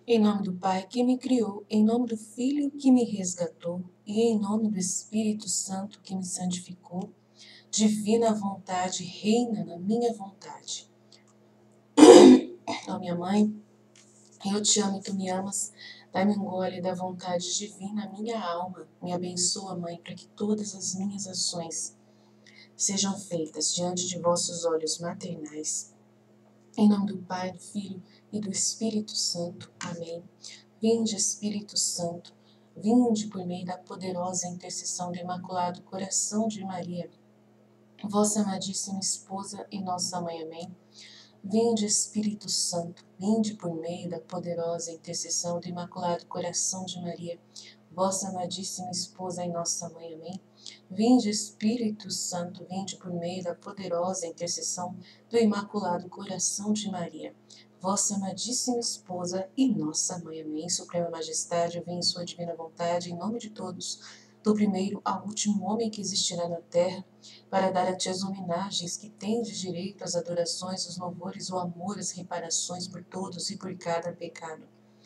Em nome do Pai que me criou, em nome do Filho que me resgatou, e em nome do Espírito Santo que me santificou, divina vontade reina na minha vontade. Ó minha mãe, eu te amo e tu me amas, dai-me um gole da vontade divina à minha alma. Me abençoa, Mãe, para que todas as minhas ações sejam feitas diante de vossos olhos maternais. Em nome do Pai, do Filho e do Espírito Santo. Amém. Vinde, Espírito Santo, vinde por meio da poderosa intercessão do Imaculado Coração de Maria, vossa amadíssima esposa e nossa mãe. Amém. Vinde, Espírito Santo, vinde por meio da poderosa intercessão do Imaculado Coração de Maria, vossa amadíssima esposa e nossa mãe. Amém. Vinde, Espírito Santo, vinde por meio da poderosa intercessão do Imaculado Coração de Maria, vossa amadíssima esposa e nossa mãe. Amém. Suprema Majestade, eu venho em sua divina vontade, em nome de todos, do primeiro ao último homem que existirá na terra, para dar a ti as homenagens que tendes direito, as adorações, os louvores, o amor, as reparações por todos e por cada pecado.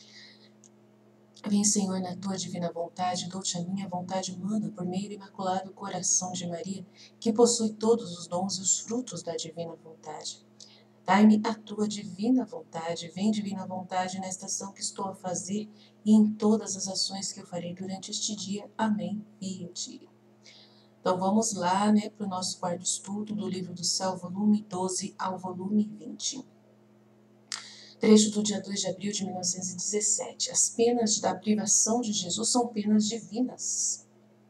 Vem, Senhor, na tua divina vontade, dou-te a minha vontade humana, por meio do Imaculado Coração de Maria, que possui todos os dons e os frutos da divina vontade. Dai-me a tua divina vontade, vem divina vontade nesta ação que estou a fazer e em todas as ações que eu farei durante este dia. Amém. E eu te. Então vamos lá, para o nosso quarto estudo do Livro do Céu, volume 12 ao volume 20. Trecho do dia 2 de abril de 1917. As penas da privação de Jesus são penas divinas.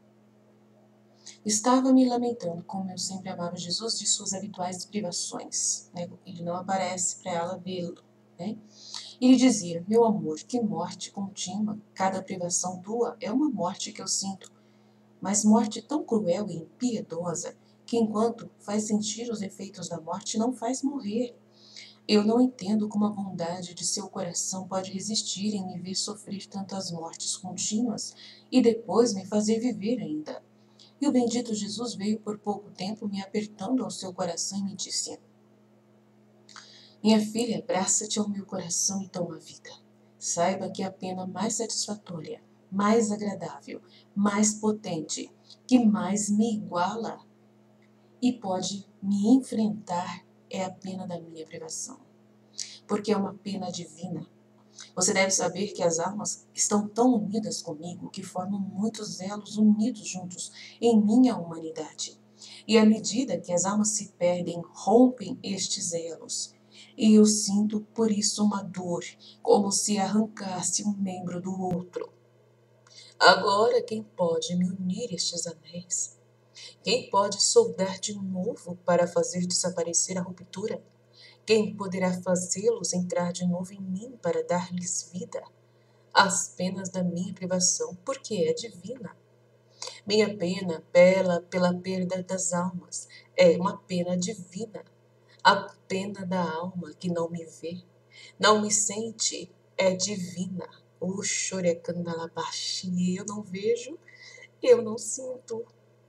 Estava me lamentando como eu sempre amava Jesus de suas habituais privações. Ele não aparece para ela vê-lo. Ele dizia: meu amor, que morte contínua. Cada privação tua é uma morte que eu sinto, mas morte tão cruel e impiedosa que, enquanto faz sentir os efeitos da morte, não faz morrer. Eu não entendo como a bondade de seu coração pode resistir em me ver sofrer tantas mortes contínuas e depois me fazer viver ainda. E o bendito Jesus veio por pouco tempo me apertando ao seu coração e me disse: minha filha, abraça-te ao meu coração e toma a vida. Saiba que a pena mais satisfatória, mais agradável, mais potente, que mais me iguala e pode me enfrentar é a pena da minha privação. Porque é uma pena divina. Você deve saber que as almas estão tão unidas comigo que formam muitos elos unidos juntos em minha humanidade. E à medida que as almas se perdem, rompem estes elos. E eu sinto por isso uma dor, como se arrancasse um membro do outro. Agora, quem pode me unir estes anéis? Quem pode soldar de novo para fazer desaparecer a ruptura? Quem poderá fazê-los entrar de novo em mim para dar-lhes vida? As penas da minha privação, porque é divina. Minha pena, pela perda das almas, é uma pena divina. A pena da alma que não me vê, não me sente, é divina. O chorecandalabaxi, eu não vejo, eu não sinto.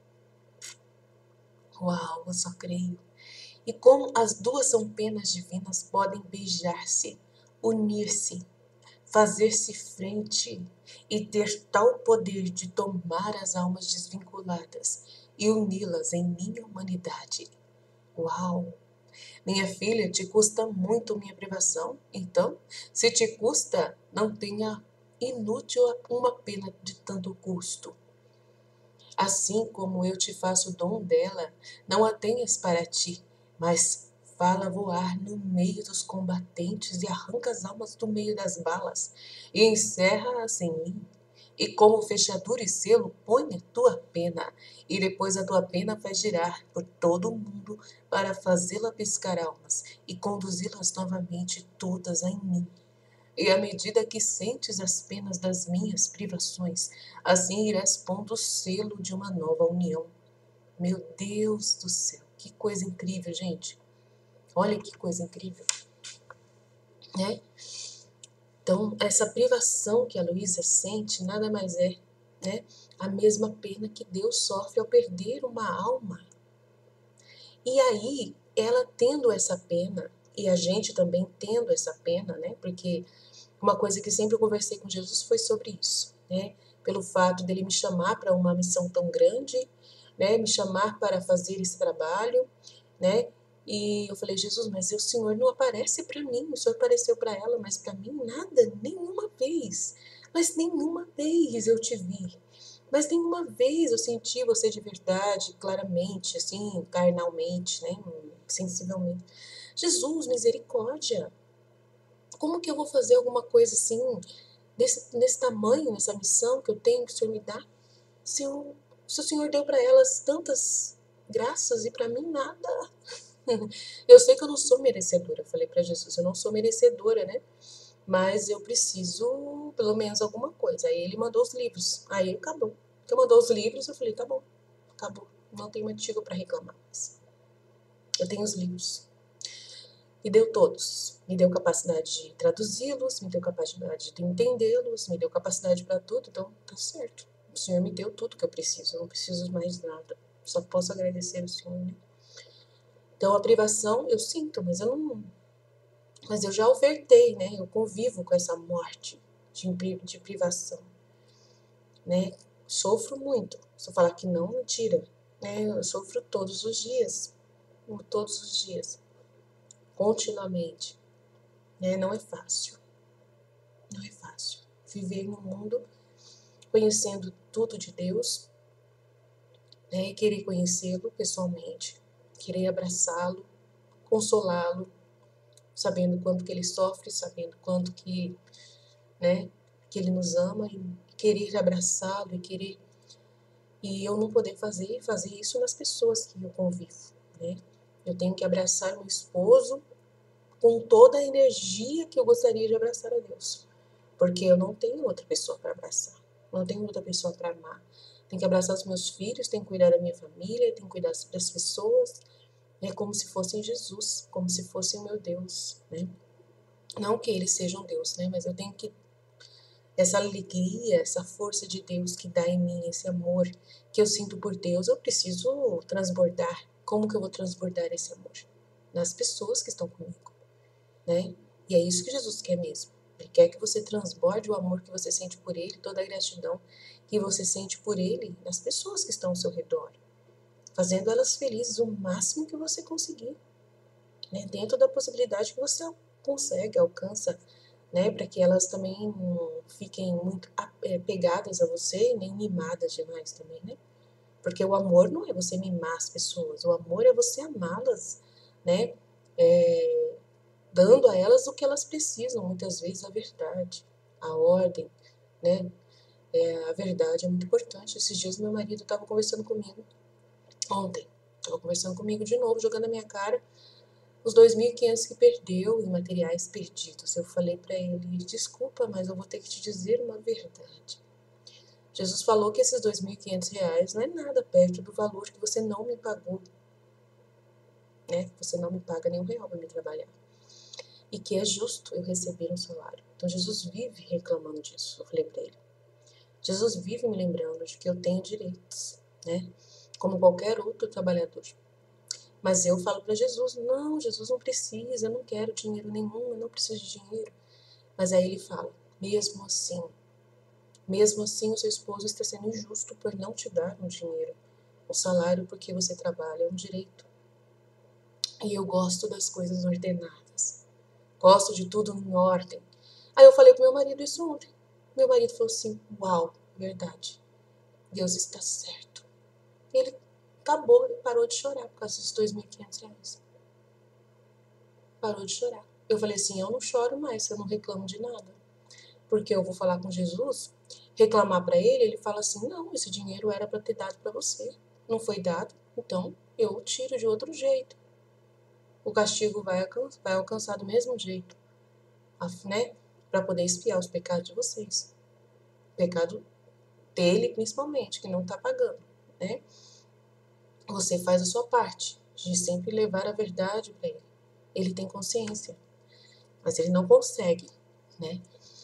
Uau, eu só creio. E como as duas são penas divinas, podem beijar-se, unir-se, fazer-se frente e ter tal poder de tomar as almas desvinculadas e uni-las em minha humanidade. Uau! Minha filha, te custa muito minha privação? Então, se te custa, não tenha inútil uma pena de tanto custo. Assim como eu te faço dom dela, não a tenhas para ti, mas fala voar no meio dos combatentes e arranca as almas do meio das balas e encerra-as em mim. E como fechadura e selo, põe a tua pena, e depois a tua pena faz girar por todo o mundo para fazê-la pescar almas e conduzi-las novamente todas em mim. E à medida que sentes as penas das minhas privações, assim irás pondo o selo de uma nova união. Meu Deus do céu, que coisa incrível, gente. Olha que coisa incrível, né? Então, essa privação que a Luísa sente nada mais é, né, a mesma pena que Deus sofre ao perder uma alma. E aí, ela tendo essa pena, e a gente também tendo essa pena, né, porque Uma coisa que sempre eu conversei com Jesus foi sobre isso, né? Pelo fato dele me chamar para uma missão tão grande, né? Me chamar para fazer esse trabalho, né? E eu falei, Jesus, mas o Senhor não aparece para mim, o Senhor apareceu para ela, mas para mim nada, nenhuma vez. Mas nenhuma vez eu te vi. Mas nenhuma vez eu senti você de verdade, claramente, assim, carnalmente, né? Sensivelmente. Jesus, misericórdia. Como que eu vou fazer alguma coisa assim, nesse tamanho, nessa missão que eu tenho, que o Senhor me dá? Se o Senhor deu para elas tantas graças e para mim nada. Eu sei que eu não sou merecedora, eu falei para Jesus, eu não sou merecedora, né? Mas eu preciso, pelo menos, alguma coisa. Aí ele mandou os livros. Aí acabou. Então mandou os livros, eu falei, tá bom, acabou. Não tem motivo para reclamar mais. Eu tenho os livros. Me deu todos. Me deu capacidade de traduzi-los, me deu capacidade de entendê-los, me deu capacidade para tudo, então tá certo. O Senhor me deu tudo que eu preciso, eu não preciso mais de nada. Só posso agradecer ao Senhor, né? Então a privação eu sinto, mas eu já ofertei, né? Eu convivo com essa morte de privação, né? Sofro muito. Se eu falar que não, mentira, né? Eu sofro todos os dias, continuamente, né? Não é fácil. Não é fácil. Viver no mundo conhecendo tudo de Deus, né, e querer conhecê-lo pessoalmente, querer abraçá-lo, consolá-lo, sabendo quanto que ele sofre, sabendo quanto que, né, que ele nos ama e querer abraçá-lo e eu não poder fazer isso nas pessoas que eu convivo, né? Eu tenho que abraçar meu esposo com toda a energia que eu gostaria de abraçar a Deus, porque eu não tenho outra pessoa para abraçar, não tenho outra pessoa para amar. Tenho que abraçar os meus filhos, tenho que cuidar da minha família, tenho que cuidar das pessoas, né, como se fossem Jesus, como se fossem o meu Deus, né? Não que eles sejam Deus, né, mas eu tenho que essa alegria, essa força de Deus que dá em mim, esse amor que eu sinto por Deus, eu preciso transbordar. Como que eu vou transbordar esse amor? Nas pessoas que estão comigo, né? E é isso que Jesus quer mesmo. Ele quer que você transborde o amor que você sente por Ele, toda a gratidão que você sente por Ele nas pessoas que estão ao seu redor, fazendo elas felizes o máximo que você conseguir, né? Dentro da possibilidade que você consegue, alcança, né? Para que elas também não fiquem muito pegadas a você e nem mimadas demais também, né? Porque o amor não é você mimar as pessoas, o amor é você amá-las, né? Dando a elas o que elas precisam, muitas vezes a verdade, a ordem, né? A verdade é muito importante. Esses dias meu marido estava conversando comigo, ontem, estava conversando comigo de novo, jogando na minha cara os 2.500 que perdeu em materiais perdidos. Eu falei para ele, desculpa, mas eu vou ter que te dizer uma verdade. Jesus falou que esses 2.500 reais não é nada perto do valor que você não me pagou, né? Você não me paga nenhum real para me trabalhar. E que é justo eu receber um salário. Então Jesus vive reclamando disso. Eu falei para ele. Jesus vive me lembrando de que eu tenho direitos, né? Como qualquer outro trabalhador. Mas eu falo para Jesus, não, Jesus não precisa, eu não quero dinheiro nenhum, eu não preciso de dinheiro. Mas aí ele fala, mesmo assim o seu esposo está sendo injusto por não te dar um dinheiro. O salário porque você trabalha é um direito. E eu gosto das coisas ordenadas. Gosto de tudo em ordem. Aí eu falei pro meu marido isso ontem. Meu marido falou assim, uau, verdade. Deus está certo. Ele acabou, ele parou de chorar por causa desses 2.500 reais. Parou de chorar. Eu falei assim, eu não choro mais, eu não reclamo de nada. Porque eu vou falar com Jesus, reclamar para ele, ele fala assim, não, esse dinheiro era para ter dado para você. Não foi dado, então eu tiro de outro jeito. O castigo vai alcançar do mesmo jeito, né? Para poder expiar os pecados de vocês. O pecado dele, principalmente, que não está pagando, né? Você faz a sua parte de sempre levar a verdade para ele. Ele tem consciência, mas ele não consegue, né?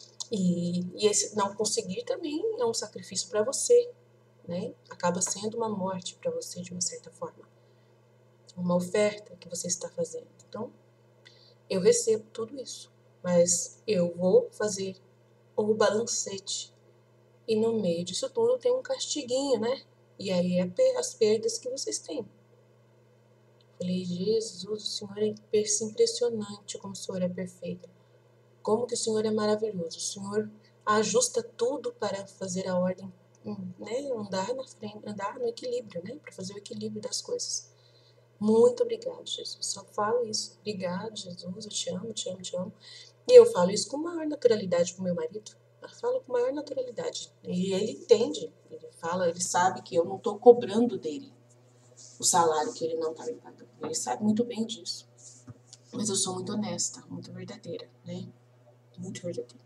E esse não conseguir também é um sacrifício para você, né? Acaba sendo uma morte para você de uma certa forma, uma oferta que você está fazendo. Então, eu recebo tudo isso, mas eu vou fazer o balancete. E no meio disso tudo tem um castiguinho, né? E aí é as perdas que vocês têm. Falei, Jesus, o Senhor é impressionante como o Senhor é perfeito. Como que o Senhor é maravilhoso. O Senhor ajusta tudo para fazer a ordem, né? Andar na frente, andar no equilíbrio, né? Para fazer o equilíbrio das coisas. Muito obrigado, Jesus. Só falo isso. Obrigado, Jesus. Eu te amo, te amo, te amo. E eu falo isso com maior naturalidade pro meu marido. Eu falo com maior naturalidade. E ele entende. Ele fala, ele sabe que eu não estou cobrando dele o salário que ele não está me pagando. Ele sabe muito bem disso. Mas eu sou muito honesta, muito verdadeira, né? Muito verdadeira.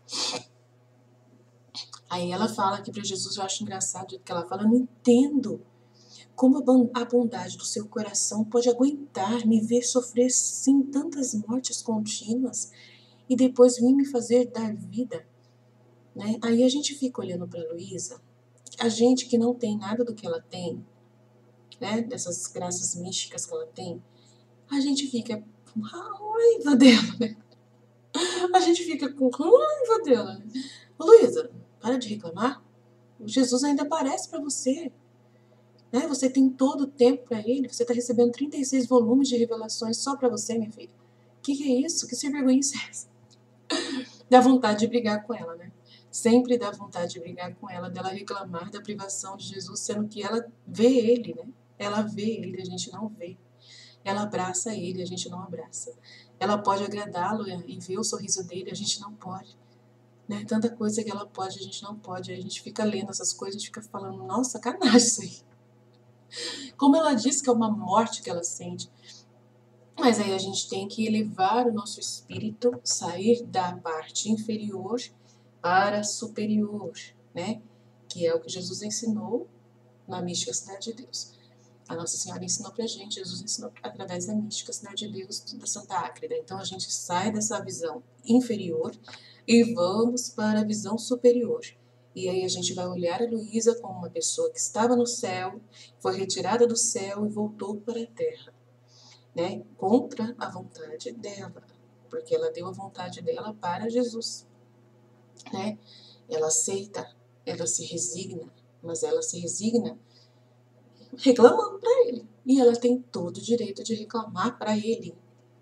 Aí ela fala aqui para Jesus, eu acho engraçado que ela fala, eu não entendo como a bondade do seu coração pode aguentar me ver sofrer sim tantas mortes contínuas e depois vir me fazer dar vida, né? Aí a gente fica olhando para Luísa, a gente que não tem nada do que ela tem, né? Dessas graças místicas que ela tem, a gente fica com raiva dela, né? A gente fica com raiva dela, né? Luísa, para de reclamar. Jesus ainda aparece para você, né? Você tem todo o tempo para ele. Você está recebendo 36 volumes de revelações só para você, minha filha. Que é isso? Que sem vergonha é essa? Dá vontade de brigar com ela, né? Sempre dá vontade de brigar com ela, dela reclamar da privação de Jesus, sendo que ela vê ele, né? Ela vê ele, a gente não vê. Ela abraça ele, a gente não abraça. Ela pode agradá-lo e ver o sorriso dele, a gente não pode. Né? Tanta coisa que ela pode, a gente não pode. Aí a gente fica lendo essas coisas, a gente fica falando, nossa, sacanagem isso aí. Como ela diz que é uma morte que ela sente. Mas aí a gente tem que elevar o nosso espírito, sair da parte inferior para a superior, né? Que é o que Jesus ensinou na mística Cidade de Deus. A Nossa Senhora ensinou pra gente, Jesus ensinou através da mística Cidade de Deus da Santa Ágreda. Então a gente sai dessa visão inferior e vamos para a visão superior. E aí a gente vai olhar a Luísa como uma pessoa que estava no céu, foi retirada do céu e voltou para a terra, né? Contra a vontade dela, porque ela deu a vontade dela para Jesus, né? Ela aceita, ela se resigna, mas ela se resigna reclamando para ele. E ela tem todo o direito de reclamar para ele.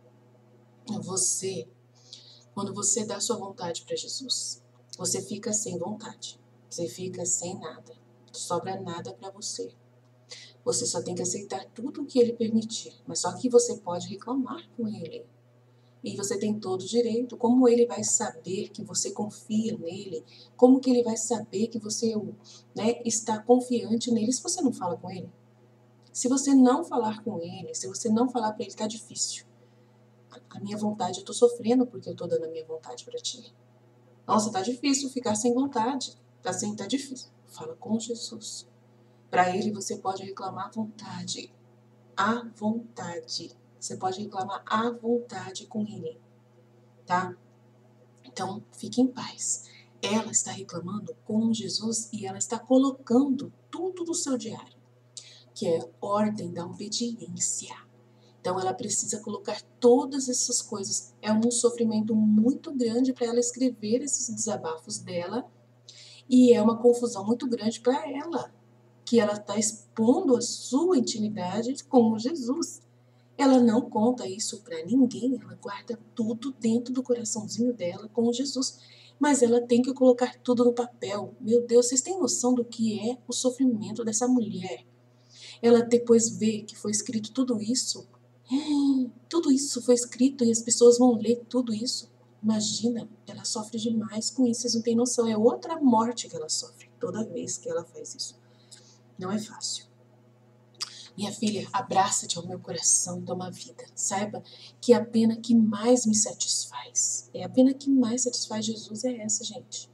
Você, quando você dá sua vontade para Jesus, você fica sem vontade. Você fica sem nada. Não sobra nada para você. Você só tem que aceitar tudo o que ele permitir. Mas só que você pode reclamar com ele. E você tem todo o direito. Como ele vai saber que você confia nele? Como que ele vai saber que você, né, está confiante nele se você não fala com ele? Se você não falar com ele, se você não falar para ele, tá difícil. A minha vontade, eu tô sofrendo porque eu tô dando a minha vontade para ti. Nossa, tá difícil ficar sem vontade. Tá difícil. Fala com Jesus. Para ele você pode reclamar à vontade. À vontade. Você pode reclamar à vontade com ele, tá? Então, fique em paz. Ela está reclamando com Jesus e ela está colocando tudo no seu diário, que é ordem da obediência. Então ela precisa colocar todas essas coisas. É um sofrimento muito grande para ela escrever esses desabafos dela e é uma confusão muito grande para ela, que ela está expondo a sua intimidade com Jesus. Ela não conta isso para ninguém, ela guarda tudo dentro do coraçãozinho dela com Jesus. Mas ela tem que colocar tudo no papel. Meu Deus, vocês têm noção do que é o sofrimento dessa mulher? Ela depois vê que foi escrito tudo isso. Tudo isso foi escrito e as pessoas vão ler tudo isso. Imagina, ela sofre demais com isso, vocês não têm noção. É outra morte que ela sofre toda vez que ela faz isso. Não é fácil. Minha filha, abraça-te ao meu coração, toma vida. Saiba que a pena que mais me satisfaz, a pena que mais satisfaz Jesus é essa, gente.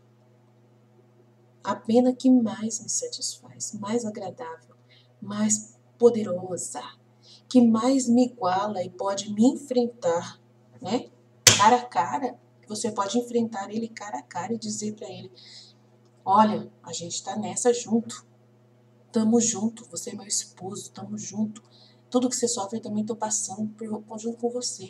A pena que mais me satisfaz, mais agradável, mais poderosa, que mais me iguala e pode me enfrentar, né? Cara a cara, você pode enfrentar ele cara a cara e dizer para ele: olha, a gente tá nessa junto, tamo junto, você é meu esposo, tamo junto. Tudo que você sofre eu também tô passando junto com você.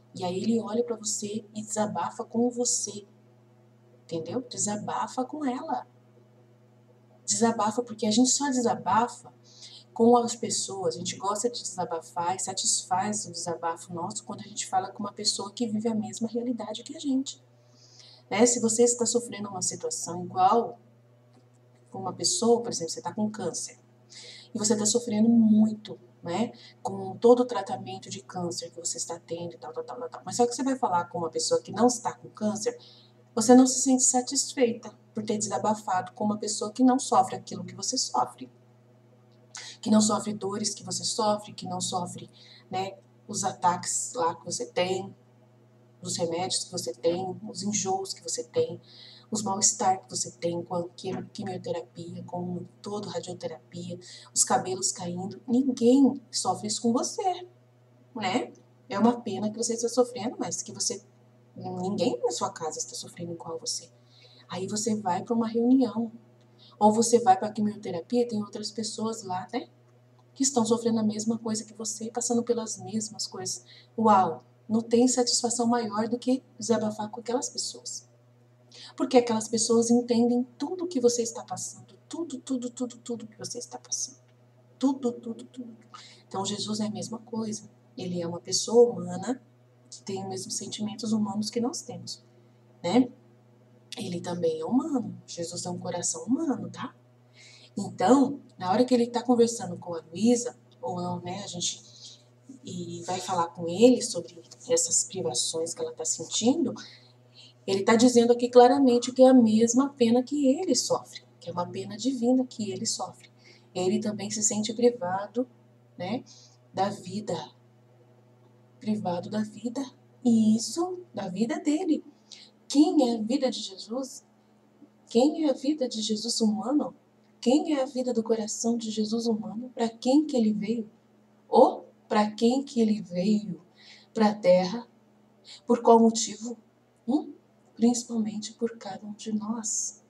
E aí ele olha para você e desabafa com você, entendeu? Desabafa com ela. Desabafa, porque a gente só desabafa com as pessoas. A gente gosta de desabafar e satisfaz o desabafo nosso quando a gente fala com uma pessoa que vive a mesma realidade que a gente. Né? Se você está sofrendo uma situação igual com uma pessoa, por exemplo, você está com câncer, e você está sofrendo muito, né, com todo o tratamento de câncer que você está tendo e tal. Mas só que você vai falar com uma pessoa que não está com câncer, você não se sente satisfeita por ter desabafado com uma pessoa que não sofre aquilo que você sofre, que não sofre dores que você sofre, que não sofre, né, os ataques lá que você tem, os remédios que você tem, os enjoos que você tem, os mal-estar que você tem com a quimioterapia, com toda a radioterapia, os cabelos caindo. Ninguém sofre isso com você, né? É uma pena que você está sofrendo, mas que você, ninguém na sua casa está sofrendo igual você. Aí você vai para uma reunião, ou você vai para a quimioterapia, tem outras pessoas lá, né? Que estão sofrendo a mesma coisa que você, passando pelas mesmas coisas. Uau! Não tem satisfação maior do que desabafar com aquelas pessoas. Porque aquelas pessoas entendem tudo que você está passando. Tudo que você está passando. Tudo. Então, Jesus é a mesma coisa. Ele é uma pessoa humana que tem os mesmos sentimentos humanos que nós temos, né? Ele também é humano. Jesus é um coração humano, tá? Então, na hora que ele está conversando com a Luísa, ou não, né, a gente e vai falar com ele sobre essas privações que ela está sentindo, ele está dizendo aqui claramente que é a mesma pena que ele sofre, que é uma pena divina que ele sofre. Ele também se sente privado, né, da vida, privado da vida, e isso da vida dele. Quem é a vida de Jesus? Quem é a vida de Jesus humano? Quem é a vida do coração de Jesus humano? Para quem que ele veio? Ou para quem que ele veio? Para a terra? Por qual motivo? Principalmente por cada um de nós.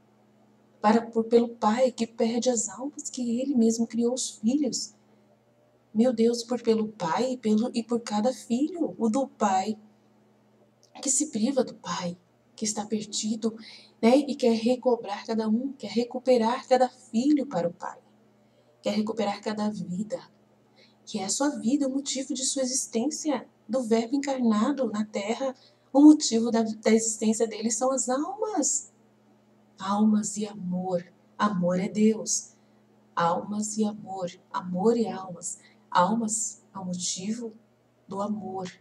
Pelo Pai que perde as almas que ele mesmo criou os filhos. Meu Deus, pelo Pai e por cada filho. O do Pai que se priva do Pai, que está perdido, né? E quer recobrar cada um, quer recuperar cada filho para o Pai. Quer recuperar cada vida, que é a sua vida, o motivo de sua existência, do Verbo encarnado na Terra. O motivo da existência dele são as almas. Almas e amor. Amor é Deus. Almas e amor. Amor e almas. Almas é o motivo do amor.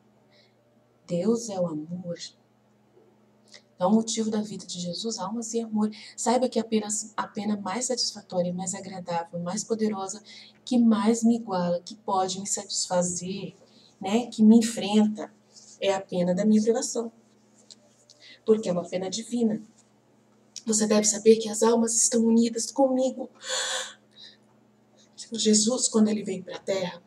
Deus é o amor. É o motivo da vida de Jesus, almas e amor. Saiba que a pena mais satisfatória, mais agradável, mais poderosa, que mais me iguala, que pode me satisfazer, né, que me enfrenta, é a pena da minha privação. Porque é uma pena divina. Você deve saber que as almas estão unidas comigo. Jesus, quando ele veio para a Terra,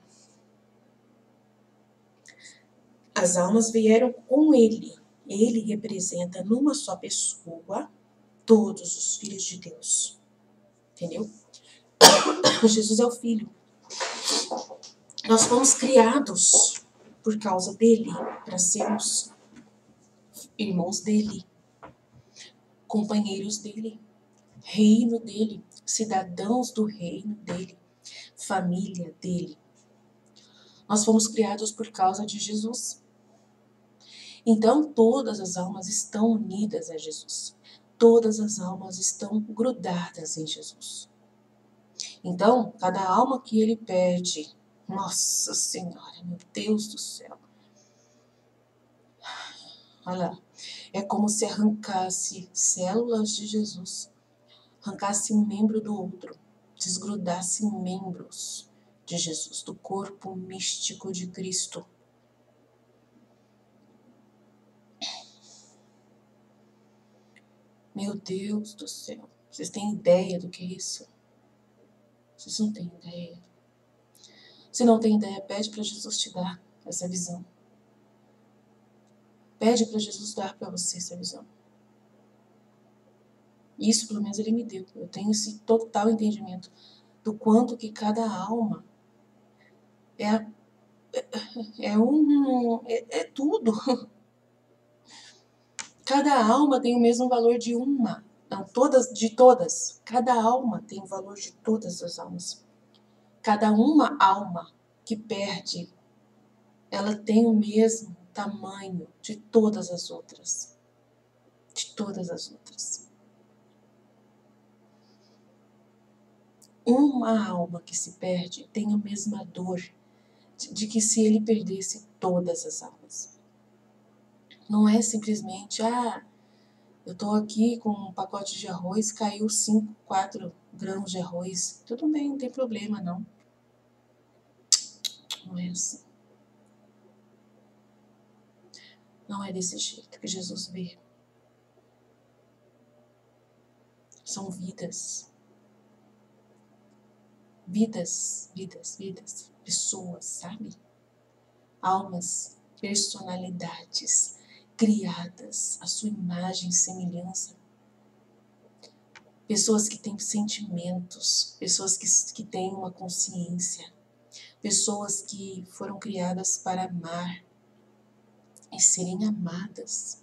as almas vieram com ele. Ele representa numa só pessoa todos os filhos de Deus. Entendeu? Jesus é o Filho. Nós fomos criados por causa dele, para sermos irmãos dele, companheiros dele, reino dele, cidadãos do reino dele, família dele. Nós fomos criados por causa de Jesus. Então, todas as almas estão unidas a Jesus. Todas as almas estão grudadas em Jesus. Então, cada alma que ele perde, nossa Senhora, meu Deus do céu. Olha lá, é como se arrancasse células de Jesus, arrancasse um membro do outro, desgrudasse membros de Jesus, do corpo místico de Cristo. Meu Deus do céu, vocês têm ideia do que é isso? Vocês não têm ideia. Se não tem ideia, pede para Jesus te dar essa visão. Pede para Jesus dar para você essa visão. Isso, pelo menos, ele me deu. Eu tenho esse total entendimento do quanto que cada alma é é tudo. Cada alma tem o mesmo valor de uma. Não, de todas. Cada alma tem o valor de todas as almas. Cada uma alma que perde, ela tem o mesmo tamanho de todas as outras. De todas as outras. Uma alma que se perde tem a mesma dor de que se ele perdesse todas as almas. Não é simplesmente, eu tô aqui com um pacote de arroz, caiu 4 grãos de arroz. Tudo bem, não tem problema, não. Não é assim. Não é desse jeito que Jesus vê. São vidas. Vidas, vidas, vidas. Pessoas, sabe? Almas, personalidades criadas à sua imagem e semelhança. Pessoas que têm sentimentos, pessoas que têm uma consciência, pessoas que foram criadas para amar e serem amadas.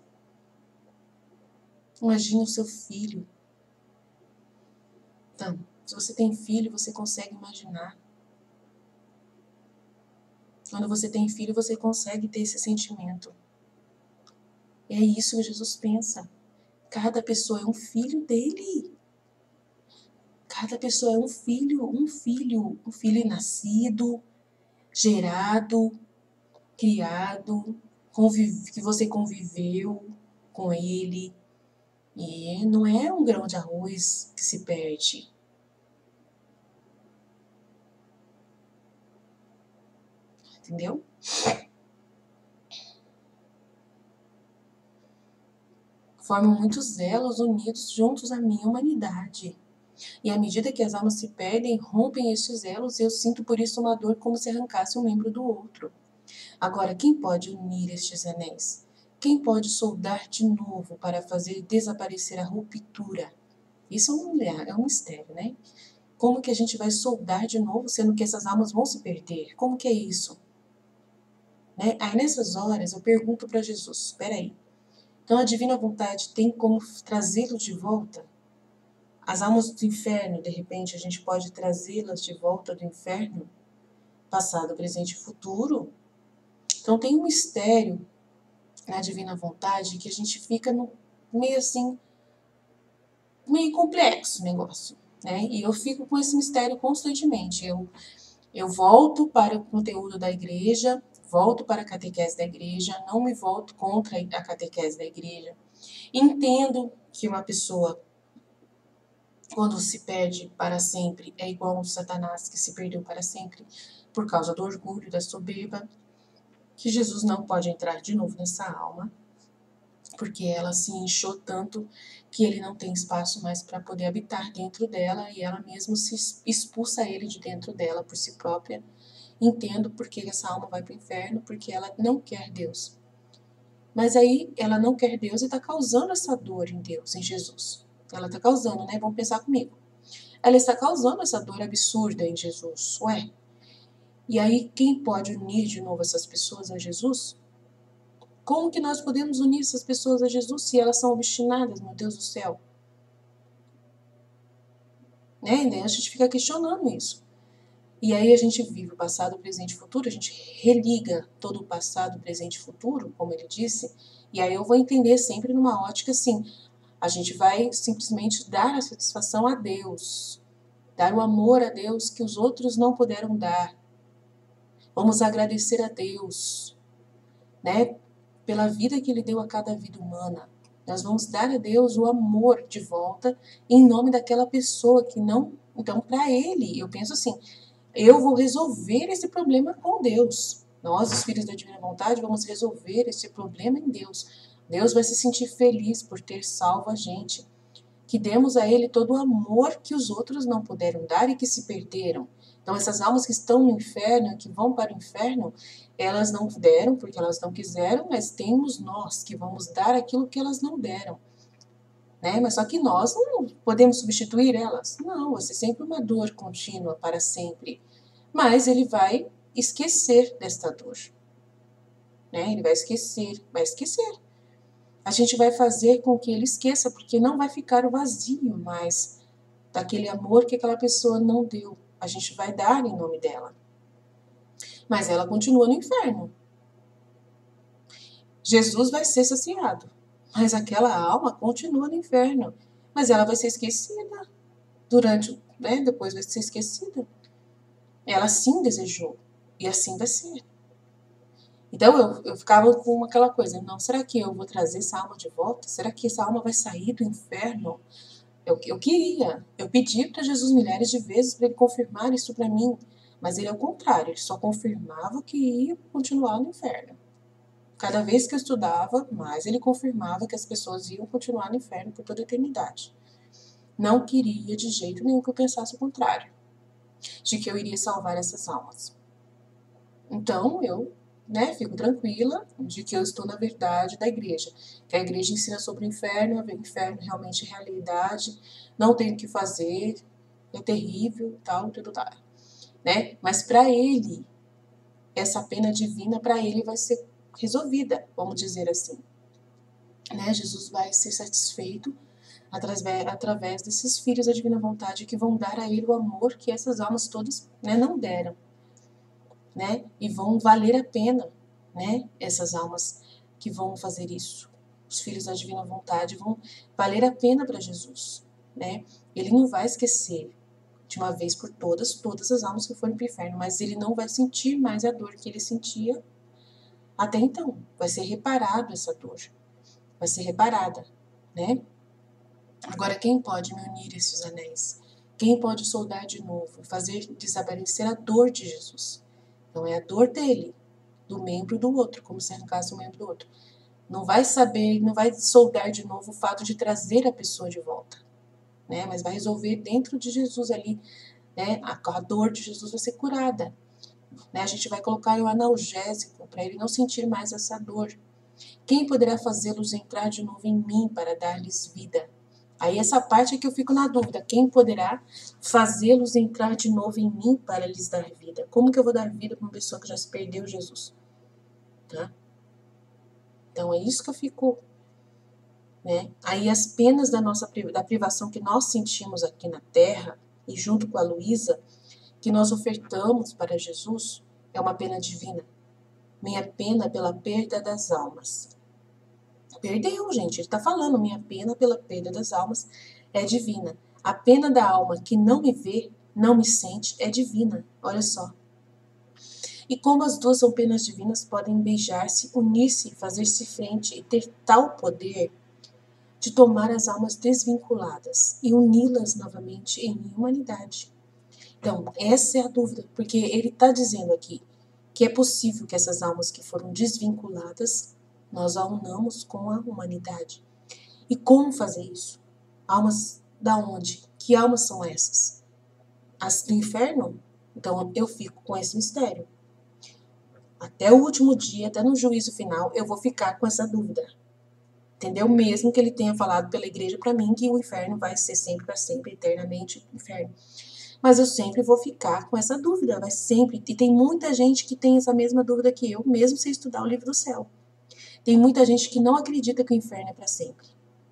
Imagina o seu filho. Então, se você tem filho, você consegue imaginar. Quando você tem filho, você consegue ter esse sentimento. E é isso que Jesus pensa. Cada pessoa é um filho dele. Cada pessoa é um filho nascido, gerado, criado, que você conviveu com ele. E não é um grão de arroz que se perde. Entendeu? Formam muitos elos unidos juntos à minha humanidade. E à medida que as almas se perdem, rompem estes elos, e eu sinto por isso uma dor como se arrancasse um membro do outro. Agora, quem pode unir estes anéis? Quem pode soldar de novo para fazer desaparecer a ruptura? Isso é um mistério, né? Como que a gente vai soldar de novo, sendo que essas almas vão se perder? Como que é isso? Né? Aí nessas horas eu pergunto para Jesus, espera aí, então a divina vontade tem como trazê-lo de volta? As almas do inferno, de repente, a gente pode trazê-las de volta do inferno? Passado, presente e futuro? Então tem um mistério na divina vontade que a gente fica meio assim, meio complexo o negócio, né? E eu fico com esse mistério constantemente. Eu volto para o conteúdo da igreja, volto para a catequese da igreja, não me volto contra a catequese da igreja. Entendo que uma pessoa, quando se perde para sempre, é igual ao Satanás que se perdeu para sempre por causa do orgulho, da soberba, que Jesus não pode entrar de novo nessa alma, porque ela se inchou tanto que ele não tem espaço mais para poder habitar dentro dela e ela mesma se expulsa ele de dentro dela por si própria. Entendo porque essa alma vai para o inferno, porque ela não quer Deus. Mas aí ela não quer Deus e está causando essa dor em Deus, em Jesus. Ela está causando, né? Vamos pensar comigo. Ela está causando essa dor absurda em Jesus. Ué, e aí quem pode unir de novo essas pessoas a Jesus? Como que nós podemos unir essas pessoas a Jesus se elas são obstinadas, meu Deus do céu? Né? A gente fica questionando isso. E aí a gente vive o passado, o presente e o futuro, a gente religa todo o passado, presente e futuro, como ele disse, e aí eu vou entender sempre numa ótica assim, a gente vai simplesmente dar a satisfação a Deus, dar o amor a Deus que os outros não puderam dar. Vamos agradecer a Deus, né, pela vida que Ele deu a cada vida humana. Nós vamos dar a Deus o amor de volta em nome daquela pessoa que não... Então, para Ele, eu penso assim, eu vou resolver esse problema com Deus. Nós, os filhos da Divina Vontade, vamos resolver esse problema em Deus. Deus vai se sentir feliz por ter salvo a gente. Que demos a Ele todo o amor que os outros não puderam dar e que se perderam. Então, essas almas que estão no inferno, que vão para o inferno, elas não deram porque elas não quiseram, mas temos nós que vamos dar aquilo que elas não deram. Né? Mas só que nós não podemos substituir elas. Não, vai ser sempre uma dor contínua para sempre. Mas ele vai esquecer desta dor. Né? Ele vai esquecer, vai esquecer. A gente vai fazer com que ele esqueça, porque não vai ficar o vazio mais daquele amor que aquela pessoa não deu. A gente vai dar em nome dela. Mas ela continua no inferno. Jesus vai ser saciado, mas aquela alma continua no inferno. Mas ela vai ser esquecida durante, né? Depois vai ser esquecida. Ela sim desejou, e assim vai ser. Então eu ficava com aquela coisa, não, será que eu vou trazer essa alma de volta? Será que essa alma vai sair do inferno? Eu queria, eu pedi para Jesus milhares de vezes para ele confirmar isso para mim, mas ele é o contrário, ele só confirmava que ia continuar no inferno. Cada vez que eu estudava, mais ele confirmava que as pessoas iam continuar no inferno por toda a eternidade. Não queria de jeito nenhum que eu pensasse o contrário, de que eu iria salvar essas almas. Então eu, né, fico tranquila de que eu estou na verdade da igreja, que a igreja ensina sobre o inferno realmente é realidade, não tem o que fazer, é terrível, tal, tudo tal, né? Mas para ele, essa pena divina para ele vai ser resolvida, vamos dizer assim. Né? Jesus vai ser satisfeito através desses filhos da divina vontade que vão dar a ele o amor que essas almas todas, né, não deram. Né? E vão valer a pena, né? Essas almas que vão fazer isso. Os filhos da divina vontade vão valer a pena para Jesus. Né? Ele não vai esquecer de uma vez por todas as almas que foram para o inferno, mas ele não vai sentir mais a dor que ele sentia até então. Vai ser reparado essa dor. Vai ser reparada, né? Agora, quem pode me unir esses anéis? Quem pode soldar de novo, fazer desaparecer a dor de Jesus? Então, é a dor dele, do membro do outro, como se arrancasse o membro do outro. Não vai saber, não vai soldar de novo o fato de trazer a pessoa de volta, né? Mas vai resolver dentro de Jesus ali, né? A dor de Jesus vai ser curada, né? A gente vai colocar o analgésico para ele não sentir mais essa dor. Quem poderá fazê-los entrar de novo em mim para dar-lhes vida? Aí essa parte é que eu fico na dúvida. Quem poderá fazê-los entrar de novo em mim para lhes dar vida? Como que eu vou dar vida para uma pessoa que já se perdeu, Jesus? Tá? Então é isso que eu fico, né? Aí as penas da privação que nós sentimos aqui na Terra, e junto com a Luísa, que nós ofertamos para Jesus, é uma pena divina. Minha pena pela perda das almas. Perdeu, gente. Ele está falando, minha pena pela perda das almas é divina. A pena da alma que não me vê, não me sente, é divina. Olha só. E como as duas são penas divinas, podem beijar-se, unir-se, fazer-se frente e ter tal poder de tomar as almas desvinculadas e uni-las novamente em humanidade. Então, essa é a dúvida, porque ele está dizendo aqui que é possível que essas almas que foram desvinculadas nós a unamos com a humanidade. E como fazer isso? Almas da onde? Que almas são essas? As do inferno? Então eu fico com esse mistério. Até o último dia, até no juízo final, eu vou ficar com essa dúvida. Entendeu? Mesmo que ele tenha falado pela igreja para mim que o inferno vai ser sempre para sempre, eternamente inferno. Mas eu sempre vou ficar com essa dúvida, vai sempre. E tem muita gente que tem essa mesma dúvida que eu, mesmo sem estudar o livro do céu. Tem muita gente que não acredita que o inferno é para sempre.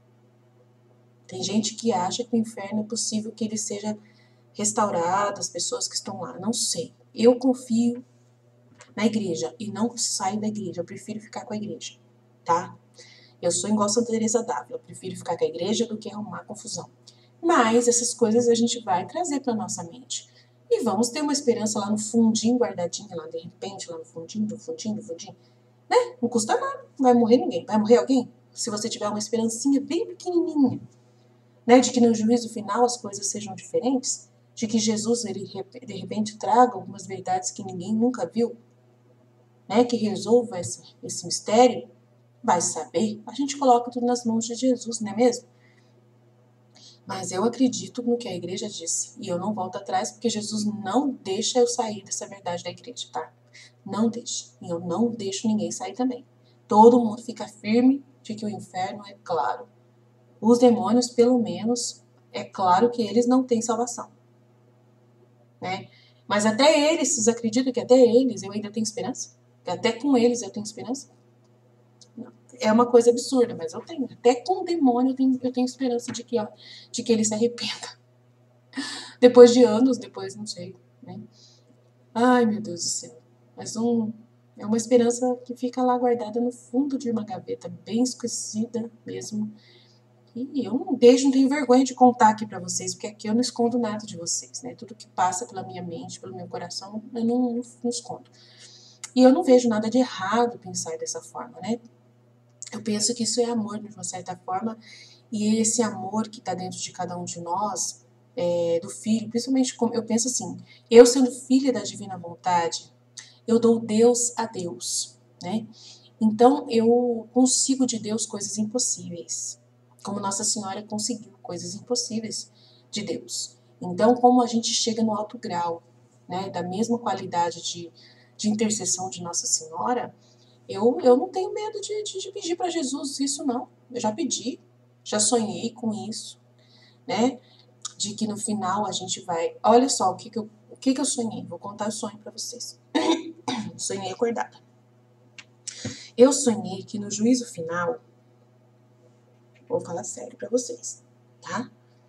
Tem gente que acha que o inferno é possível que ele seja restaurado, as pessoas que estão lá. Não sei. Eu confio na igreja e não saio da igreja. Eu prefiro ficar com a igreja, tá? Eu sou igual Santa Teresa d'Ávila. Eu prefiro ficar com a igreja do que arrumar confusão. Mas essas coisas a gente vai trazer para nossa mente. E vamos ter uma esperança lá no fundinho, guardadinha lá, de repente, lá no fundinho, do fundinho, do fundinho. Né? Não custa nada. Não vai morrer ninguém. Vai morrer alguém? Se você tiver uma esperancinha bem pequenininha, né, de que no juízo final as coisas sejam diferentes, de que Jesus ele de repente traga algumas verdades que ninguém nunca viu, né, que resolva esse mistério, vai saber. A gente coloca tudo nas mãos de Jesus, não é mesmo? Mas eu acredito no que a igreja disse e eu não volto atrás porque Jesus não deixa eu sair dessa verdade da igreja, tá? Não deixa. E eu não deixo ninguém sair também. Todo mundo fica firme de que o inferno é claro. Os demônios, pelo menos, é claro que eles não têm salvação, né? Mas até eles, vocês acreditam que até eles eu ainda tenho esperança? Que até com eles eu tenho esperança? Não. É uma coisa absurda, mas eu tenho. Até com o demônio eu tenho esperança de que ele se arrependa. Depois de anos, depois, não sei, né? Ai, meu Deus do céu. Mas é uma esperança que fica lá guardada no fundo de uma gaveta, bem esquecida mesmo. E eu não deixo, não tenho vergonha de contar aqui pra vocês, porque aqui eu não escondo nada de vocês, né? Tudo que passa pela minha mente, pelo meu coração, eu não escondo. E eu não vejo nada de errado pensar dessa forma, né? Eu penso que isso é amor, de uma certa forma, e esse amor que está dentro de cada um de nós, do Filho, principalmente como eu penso assim, eu sendo filha da divina vontade, eu dou Deus a Deus, né? Então eu consigo de Deus coisas impossíveis, como Nossa Senhora conseguiu coisas impossíveis de Deus. Então, como a gente chega no alto grau, né, da mesma qualidade de intercessão de Nossa Senhora, eu não tenho medo de pedir para Jesus isso, não. Eu já pedi, já sonhei com isso, né? De que no final a gente vai. Olha só o que eu sonhei. Vou contar o sonho para vocês. Sonhei acordada. Eu sonhei que no juízo final, vou falar sério para vocês, tá?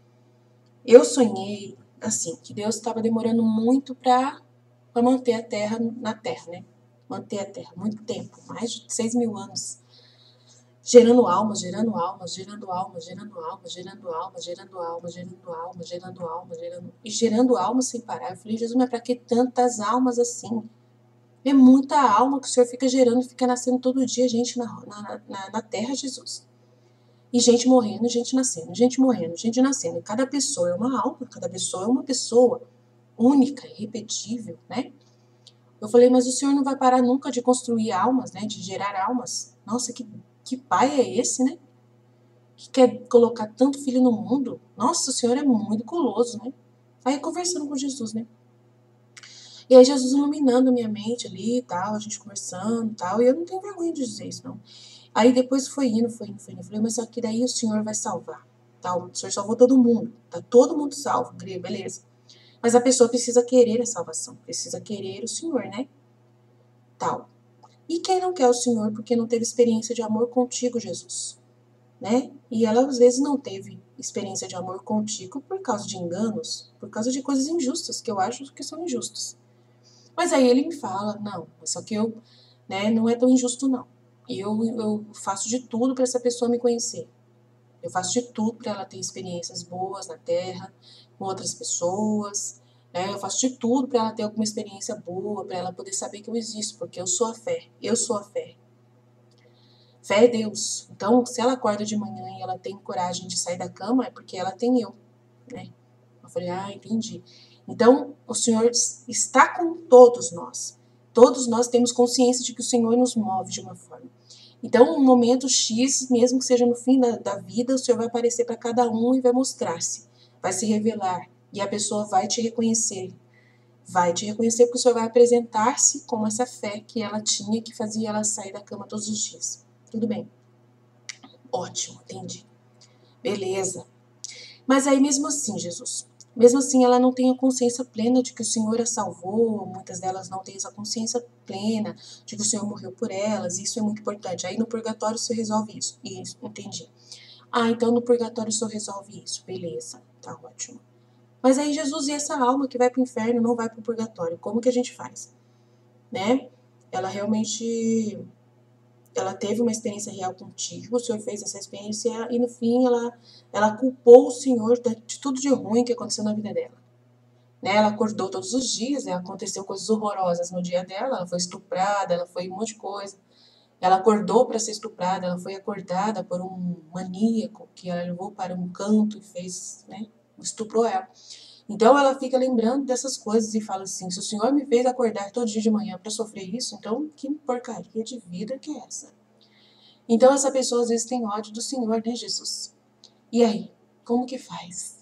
Eu sonhei assim que Deus estava demorando muito para manter a terra na terra, né? Manter a terra muito tempo, mais de 6.000 anos. Gerando almas, gerando almas, gerando almas, gerando almas, gerando almas, gerando almas, gerando almas, gerando almas, gerando almas sem parar. Eu falei, Jesus, mas para que tantas almas assim? É muita alma que o Senhor fica gerando, fica nascendo todo dia, gente na terra, Jesus. E gente morrendo, gente nascendo, gente morrendo, gente nascendo. Cada pessoa é uma alma, cada pessoa é uma pessoa única, irrepetível, né? Eu falei, mas o Senhor não vai parar nunca de construir almas, né? De gerar almas. Nossa, que pai é esse, né? Que quer colocar tanto filho no mundo. Nossa, o Senhor é muito guloso, né? Aí conversando com Jesus, né? E aí Jesus iluminando a minha mente ali e tal, a gente conversando e tal, e eu não tenho vergonha de dizer isso, não. Aí depois foi indo. Eu falei, mas só que daí o Senhor vai salvar. Tá? O Senhor salvou todo mundo. Tá todo mundo salvo, beleza. Mas a pessoa precisa querer a salvação, precisa querer o Senhor, né? Tal. E quem não quer o Senhor porque não teve experiência de amor contigo, Jesus? Né? E ela às vezes não teve experiência de amor contigo por causa de enganos, por causa de coisas injustas, que eu acho que são injustas. Mas aí ele me fala, não, só que eu, né, não é tão injusto não. Eu faço de tudo para essa pessoa me conhecer. Eu faço de tudo para ela ter experiências boas na Terra, com outras pessoas, né? Eu faço de tudo para ela ter alguma experiência boa, para ela poder saber que eu existo, porque eu sou a fé, eu sou a fé. Fé é Deus. Então, se ela acorda de manhã e ela tem coragem de sair da cama, é porque ela tem eu, né? Eu falei, entendi. Então, o Senhor está com todos nós. Todos nós temos consciência de que o Senhor nos move de uma forma. Então, um momento X, mesmo que seja no fim da vida, o Senhor vai aparecer para cada um e vai mostrar-se, vai se revelar. E a pessoa vai te reconhecer. Vai te reconhecer porque o Senhor vai apresentar-se com essa fé que ela tinha, que fazia ela sair da cama todos os dias. Tudo bem. Ótimo, entendi. Beleza. Mas aí mesmo assim, Jesus, mesmo assim ela não tem a consciência plena de que o Senhor a salvou, muitas delas não têm essa consciência plena de que o Senhor morreu por elas, isso é muito importante. Aí no purgatório você resolve isso. Isso, entendi. Então no purgatório o Senhor resolve isso. Beleza, tá ótimo. Mas aí Jesus, e essa alma que vai pro inferno não vai pro purgatório, como que a gente faz? Né? Ela realmente ela teve uma experiência real contigo, o Senhor fez essa experiência e no fim ela culpou o Senhor de tudo de ruim que aconteceu na vida dela. Né? Ela acordou todos os dias, né? Aconteceu coisas horrorosas no dia dela, ela foi estuprada, ela foi um monte de coisa. Ela acordou para ser estuprada, ela foi acordada por um maníaco que ela levou para um canto e fez, né? Estuprou ela. Então ela fica lembrando dessas coisas e fala assim: se o Senhor me fez acordar todo dia de manhã para sofrer isso, então que porcaria de vida que é essa? Então essa pessoa às vezes tem ódio do Senhor, né, Jesus? E aí, como que faz?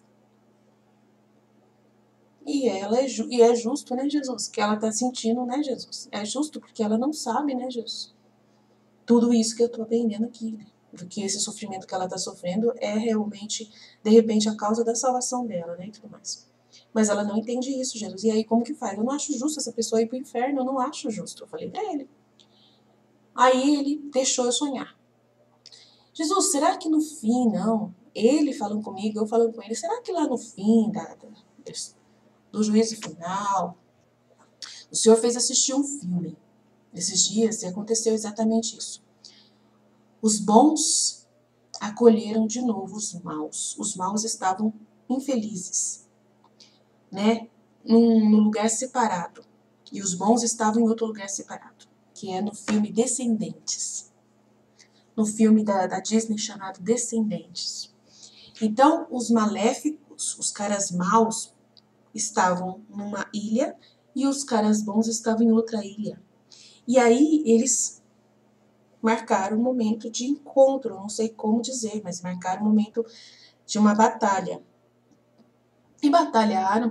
E é justo, né, Jesus? Que ela tá sentindo, né, Jesus? É justo porque ela não sabe, né, Jesus? Tudo isso que eu tô aprendendo aqui, né? Do que esse sofrimento que ela tá sofrendo é realmente, de repente, a causa da salvação dela, né, e tudo mais. Mas ela não entende isso, Jesus. E aí, como que faz? Eu não acho justo essa pessoa ir pro inferno, eu não acho justo. Eu falei pra ele. Aí ele deixou eu sonhar. Jesus, será que no fim, não? Ele falando comigo, eu falando com ele, será que lá no fim do juízo final, o Senhor fez assistir um filme esses dias e aconteceu exatamente isso. Os bons acolheram de novo os maus. Os maus estavam infelizes, né? Num lugar separado. E os bons estavam em outro lugar separado, que é no filme Descendentes. No filme da Disney chamado Descendentes. Então, os maléficos, os caras maus, estavam numa ilha e os caras bons estavam em outra ilha. E aí eles marcaram um momento de encontro, não sei como dizer, mas marcaram um momento de uma batalha. E batalharam,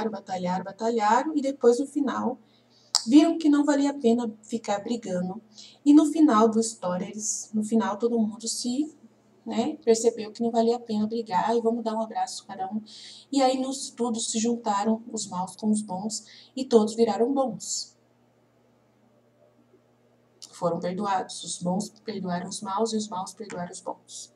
e depois no final viram que não valia a pena ficar brigando. E no final da história, no final todo mundo se percebeu que não valia a pena brigar e vamos dar um abraço cada um. E aí todos se juntaram, os maus com os bons, e todos viraram bons. Foram perdoados. Os bons perdoaram os maus e os maus perdoaram os bons.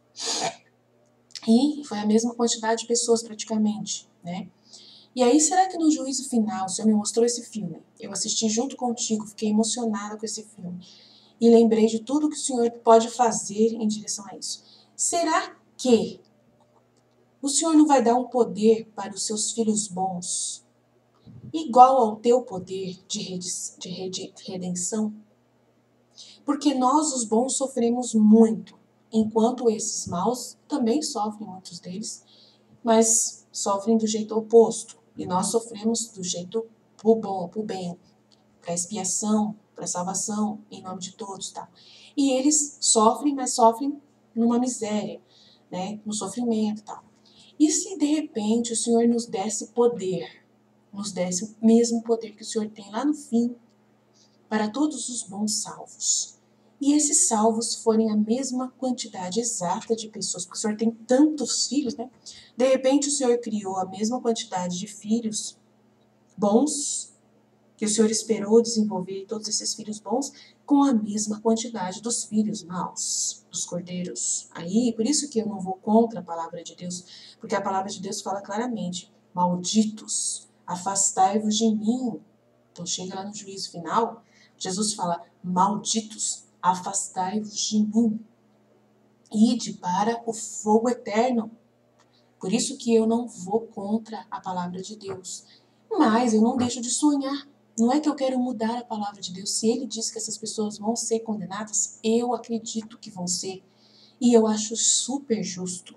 E foi a mesma quantidade de pessoas praticamente, né? E aí, será que no juízo final, o Senhor me mostrou esse filme? Eu assisti junto contigo, fiquei emocionada com esse filme. E lembrei de tudo que o Senhor pode fazer em direção a isso. Será que o Senhor não vai dar um poder para os seus filhos bons, igual ao teu poder de redenção? Porque nós, os bons, sofremos muito, enquanto esses maus também sofrem, muitos deles, mas sofrem do jeito oposto. E nós sofremos do jeito pro bom, pro bem, para expiação, para salvação, em nome de todos, tá? E eles sofrem, mas sofrem numa miséria, né? No sofrimento e tal. E se de repente o Senhor nos desse poder, nos desse o mesmo poder que o Senhor tem lá no fim, para todos os bons salvos? E esses salvos forem a mesma quantidade exata de pessoas, porque o Senhor tem tantos filhos, né? De repente o Senhor criou a mesma quantidade de filhos bons, que o Senhor esperou desenvolver todos esses filhos bons, com a mesma quantidade dos filhos maus, dos cordeiros. Aí, por isso que eu não vou contra a palavra de Deus, porque a palavra de Deus fala claramente, malditos, afastai-vos de mim. Então chega lá no juízo final, Jesus fala, malditos, afastai-vos de mim, ide para o fogo eterno. Por isso que eu não vou contra a palavra de Deus. Mas eu não deixo de sonhar. Não é que eu quero mudar a palavra de Deus. Se ele diz que essas pessoas vão ser condenadas, eu acredito que vão ser. E eu acho super justo,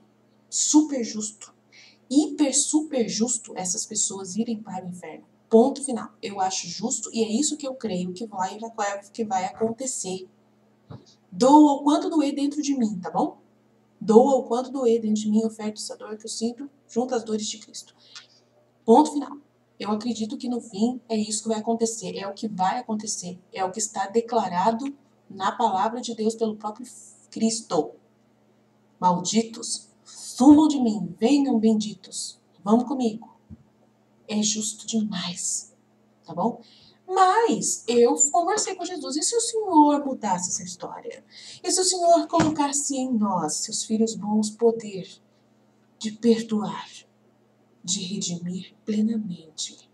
hiper super justo essas pessoas irem para o inferno. Ponto final. Eu acho justo e é isso que eu creio que vai acontecer. Doa o quanto doer dentro de mim, tá bom? Doa o quanto doer dentro de mim, oferta essa dor que eu sinto junto às dores de Cristo. Ponto final. Eu acredito que no fim é isso que vai acontecer, é o que vai acontecer, é o que está declarado na palavra de Deus pelo próprio Cristo. Malditos, sumam de mim, venham benditos, vamos comigo. É justo demais, tá bom? Mas eu conversei com Jesus, e se o Senhor mudasse essa história? E se o Senhor colocasse em nós, seus filhos bons, poder de perdoar, de redimir plenamente?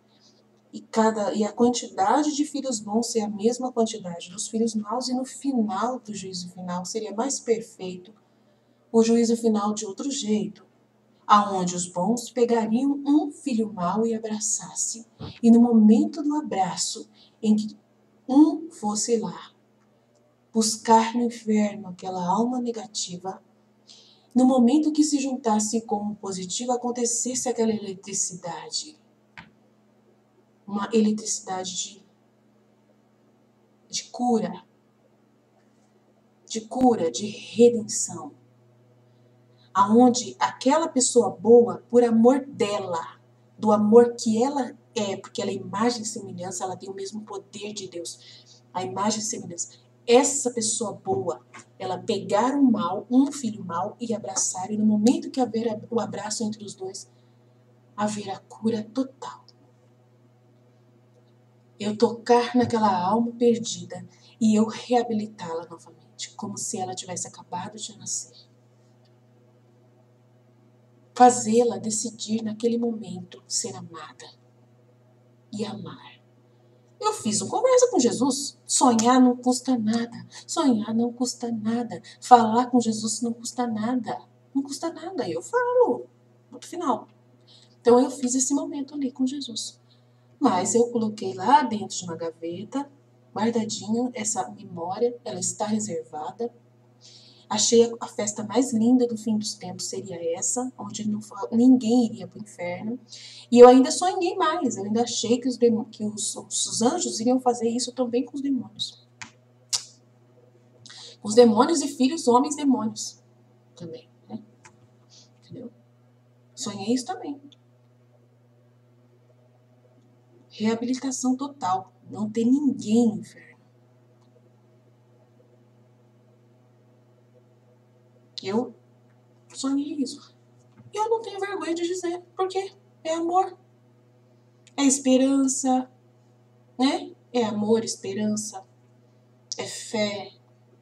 E a quantidade de filhos bons ser a mesma quantidade dos filhos maus, e no final do juízo final seria mais perfeito o juízo final de outro jeito, aonde os bons pegariam um filho mau e abraçassem, e no momento do abraço, em que um fosse lá buscar no inferno aquela alma negativa, no momento que se juntasse com o positivo, acontecesse aquela eletricidade, uma eletricidade de cura, de redenção, aonde aquela pessoa boa, por amor dela, do amor que ela é, porque ela é imagem e semelhança, ela tem o mesmo poder de Deus, a imagem e semelhança. Essa pessoa boa, ela pegar o mal, um filho mau, e abraçar, e no momento que haver o abraço entre os dois, haver a cura total. Eu tocar naquela alma perdida e eu reabilitá-la novamente, como se ela tivesse acabado de nascer. Fazê-la decidir naquele momento ser amada e amar. Eu fiz uma conversa com Jesus. Sonhar não custa nada. Sonhar não custa nada. Falar com Jesus não custa nada. Não custa nada. Eu falo. Ponto final. Então eu fiz esse momento ali com Jesus. Mas eu coloquei lá dentro de uma gaveta, guardadinho, essa memória, ela está reservada. Achei a festa mais linda do fim dos tempos seria essa, onde ninguém iria para o inferno. E eu ainda sonhei mais, eu ainda achei que os anjos iriam fazer isso também com os demônios. Os demônios e filhos, homens demônios também, né? Entendeu? Sonhei isso também. Reabilitação total, não tem ninguém no inferno. Eu sonhei isso. E eu não tenho vergonha de dizer, porque é amor, é esperança, né? É amor, esperança, é fé.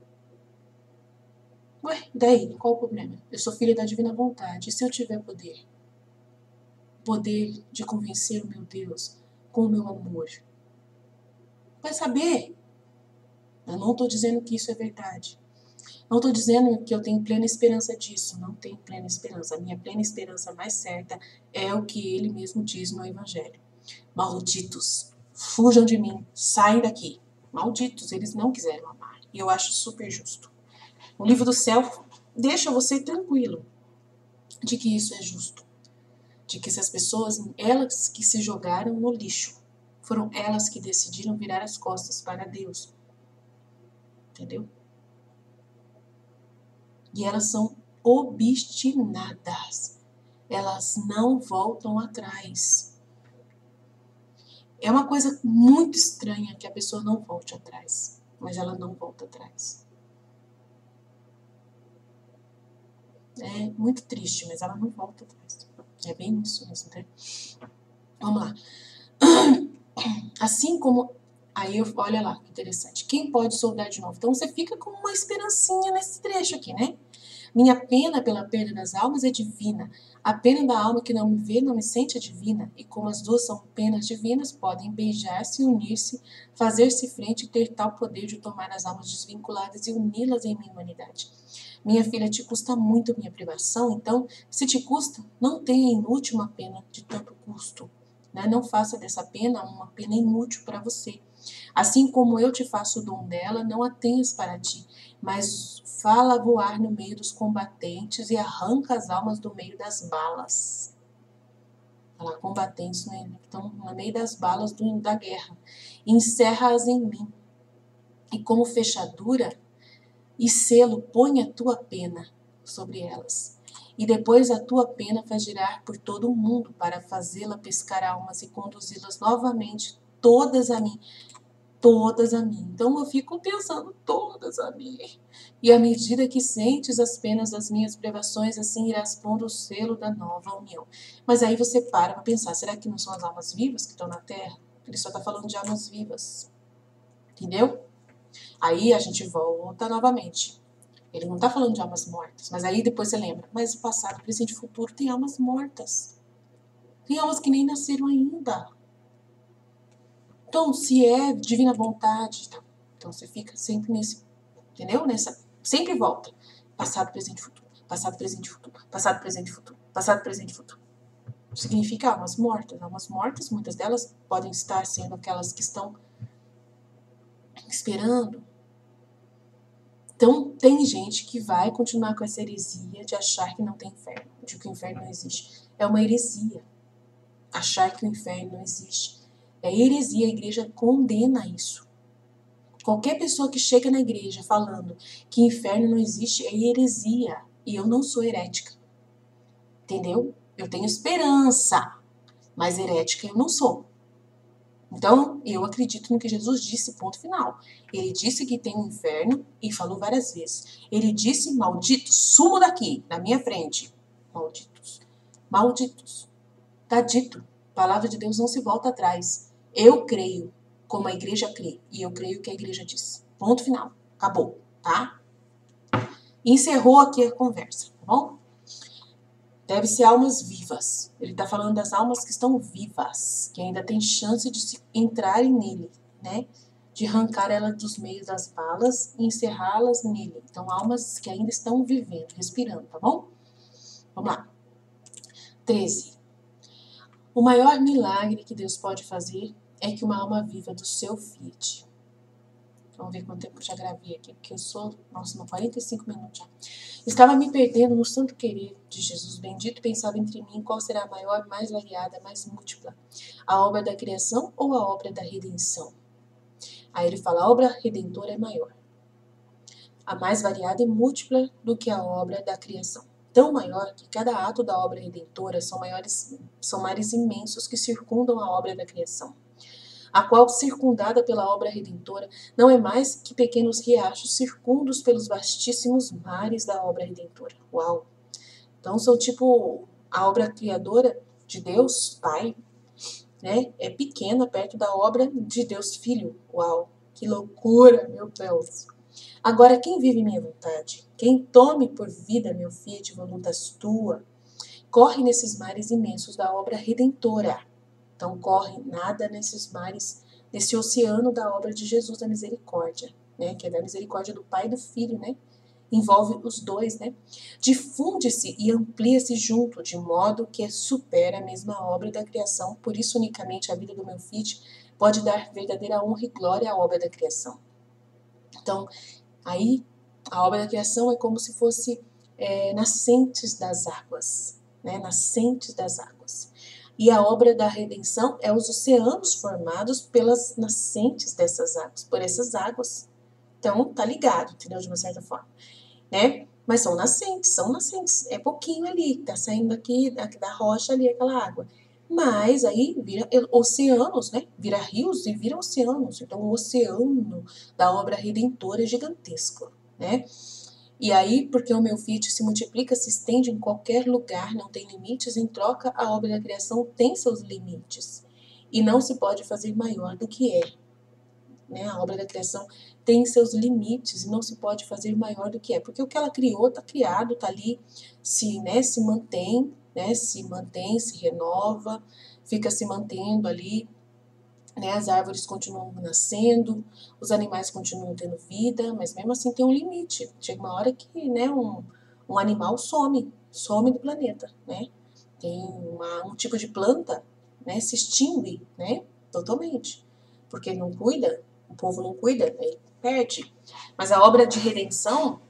Ué, daí, qual o problema? Eu sou filha da divina vontade, e se eu tiver poder? Poder de convencer o meu Deus com o meu amor. Vai saber? Eu não estou dizendo que isso é verdade. Não estou dizendo que eu tenho plena esperança disso. Não tenho plena esperança. A minha plena esperança mais certa é o que ele mesmo diz no Evangelho. Malditos, fujam de mim, saem daqui. Malditos, eles não quiseram amar. E eu acho super justo. O livro do céu deixa você tranquilo de que isso é justo. De que essas pessoas, elas que se jogaram no lixo, foram elas que decidiram virar as costas para Deus. Entendeu? E elas são obstinadas. Elas não voltam atrás. É uma coisa muito estranha que a pessoa não volte atrás. Mas ela não volta atrás. É muito triste, mas ela não volta atrás. É bem isso mesmo, né? Vamos lá. Assim como... Aí, olha lá, que interessante. Quem pode soldar de novo? Então, você fica com uma esperancinha nesse trecho aqui, né? Minha pena pela perda das almas é divina. A pena da alma que não me vê, não me sente é divina. E como as duas são penas divinas, podem beijar-se, unir-se, fazer-se frente e ter tal poder de tomar as almas desvinculadas e uni-las em minha humanidade. Minha filha, te custa muito minha privação, então, se te custa, não tenha inútil uma pena de tanto custo. Né? Não faça dessa pena uma pena inútil para você. Assim como eu te faço o dom dela, não a tenhas para ti, mas fala voar no meio dos combatentes e arranca as almas do meio das balas. Fala, combatentes, né, que estão no meio das balas da guerra. Encerra-as em mim. E como fechadura e selo, põe a tua pena sobre elas. E depois a tua pena faz girar por todo o mundo para fazê-la pescar almas e conduzi-las novamente todas a mim. Todas a mim. Então eu fico pensando, todas a mim. E à medida que sentes as penas das minhas privações, assim irás pondo o selo da nova união. Mas aí você para pensar, será que não são as almas vivas que estão na Terra? Ele só está falando de almas vivas. Entendeu? Aí a gente volta novamente. Ele não está falando de almas mortas. Mas aí depois você lembra, mas o passado, presente e futuro tem almas mortas. Tem almas que nem nasceram ainda. Então, se é divina vontade, tá? Então você fica sempre nesse, entendeu? Sempre volta. Passado, presente, futuro. Passado, presente, futuro. Passado, presente, futuro. Passado, presente, futuro. Significa almas mortas. Almas mortas, muitas delas podem estar sendo aquelas que estão esperando. Então, tem gente que vai continuar com essa heresia de achar que não tem inferno, de que o inferno não existe. É uma heresia. Achar que o inferno não existe. É heresia, a igreja condena isso. Qualquer pessoa que chega na igreja falando que inferno não existe é heresia. E eu não sou herética. Entendeu? Eu tenho esperança, mas herética eu não sou. Então, eu acredito no que Jesus disse, ponto final. Ele disse que tem um inferno e falou várias vezes. Ele disse, malditos, sumo daqui, na minha frente. Malditos. Malditos. Está dito. A palavra de Deus não se volta atrás. Eu creio como a igreja crê. E eu creio que a igreja diz. Ponto final. Acabou, tá? Encerrou aqui a conversa, tá bom? Deve ser almas vivas. Ele está falando das almas que estão vivas, que ainda tem chance de se entrarem nele, né? De arrancar elas dos meios das balas e encerrá-las nele. Então, almas que ainda estão vivendo, respirando, tá bom? Vamos lá. 13. O maior milagre que Deus pode fazer é que uma alma viva do seu Fiat. Vamos ver quanto tempo eu já gravei aqui, porque eu sou, nossa, 45 minutos já. Estava me perdendo no santo querer de Jesus bendito, pensava entre mim qual será a maior, mais variada, mais múltipla, a obra da criação ou a obra da redenção. Aí ele fala, a obra redentora é maior, a mais variada e múltipla do que a obra da criação. Tão maior que cada ato da obra redentora são mares imensos que circundam a obra da criação, a qual, circundada pela obra redentora, não é mais que pequenos riachos circundos pelos vastíssimos mares da obra redentora. Uau! Então, são tipo a obra criadora de Deus, Pai, né? É pequena perto da obra de Deus, Filho. Uau! Que loucura, meu Deus! Agora, quem vive minha vontade, quem tome por vida meu Fiat voluntas tua, corre nesses mares imensos da obra redentora. Então, corre, nada nesses mares, nesse oceano da obra de Jesus da misericórdia, né? Que é da misericórdia do Pai e do Filho, né? Envolve os dois, né? Difunde-se e amplia-se junto, de modo que supera a mesma obra da criação. Por isso, unicamente a vida do meu Fiat pode dar verdadeira honra e glória à obra da criação. Então, aí, a obra da criação é como se fosse nascentes das águas, né? Nascentes das águas. E a obra da redenção é os oceanos formados pelas nascentes dessas águas, por essas águas. Então, tá ligado, entendeu? De uma certa forma, né? Mas são nascentes. É pouquinho ali, tá saindo aqui da rocha ali aquela água. Mas aí vira oceanos, né? Vira rios e vira oceanos. Então, o oceano da obra redentora é gigantesco, né? E aí, porque o meu Fiat se multiplica, se estende em qualquer lugar, não tem limites, em troca, a obra da criação tem seus limites. E não se pode fazer maior do que é. Né? A obra da criação tem seus limites e não se pode fazer maior do que é. Porque o que ela criou está criado, está ali, se mantém, se renova, fica se mantendo ali. Né, as árvores continuam nascendo, os animais continuam tendo vida, mas mesmo assim tem um limite. Chega uma hora que, né, um animal some do planeta, né? Tem um tipo de planta, né, se extingue, né, totalmente, porque não cuida, o povo não cuida, ele perde. Mas a obra de redenção,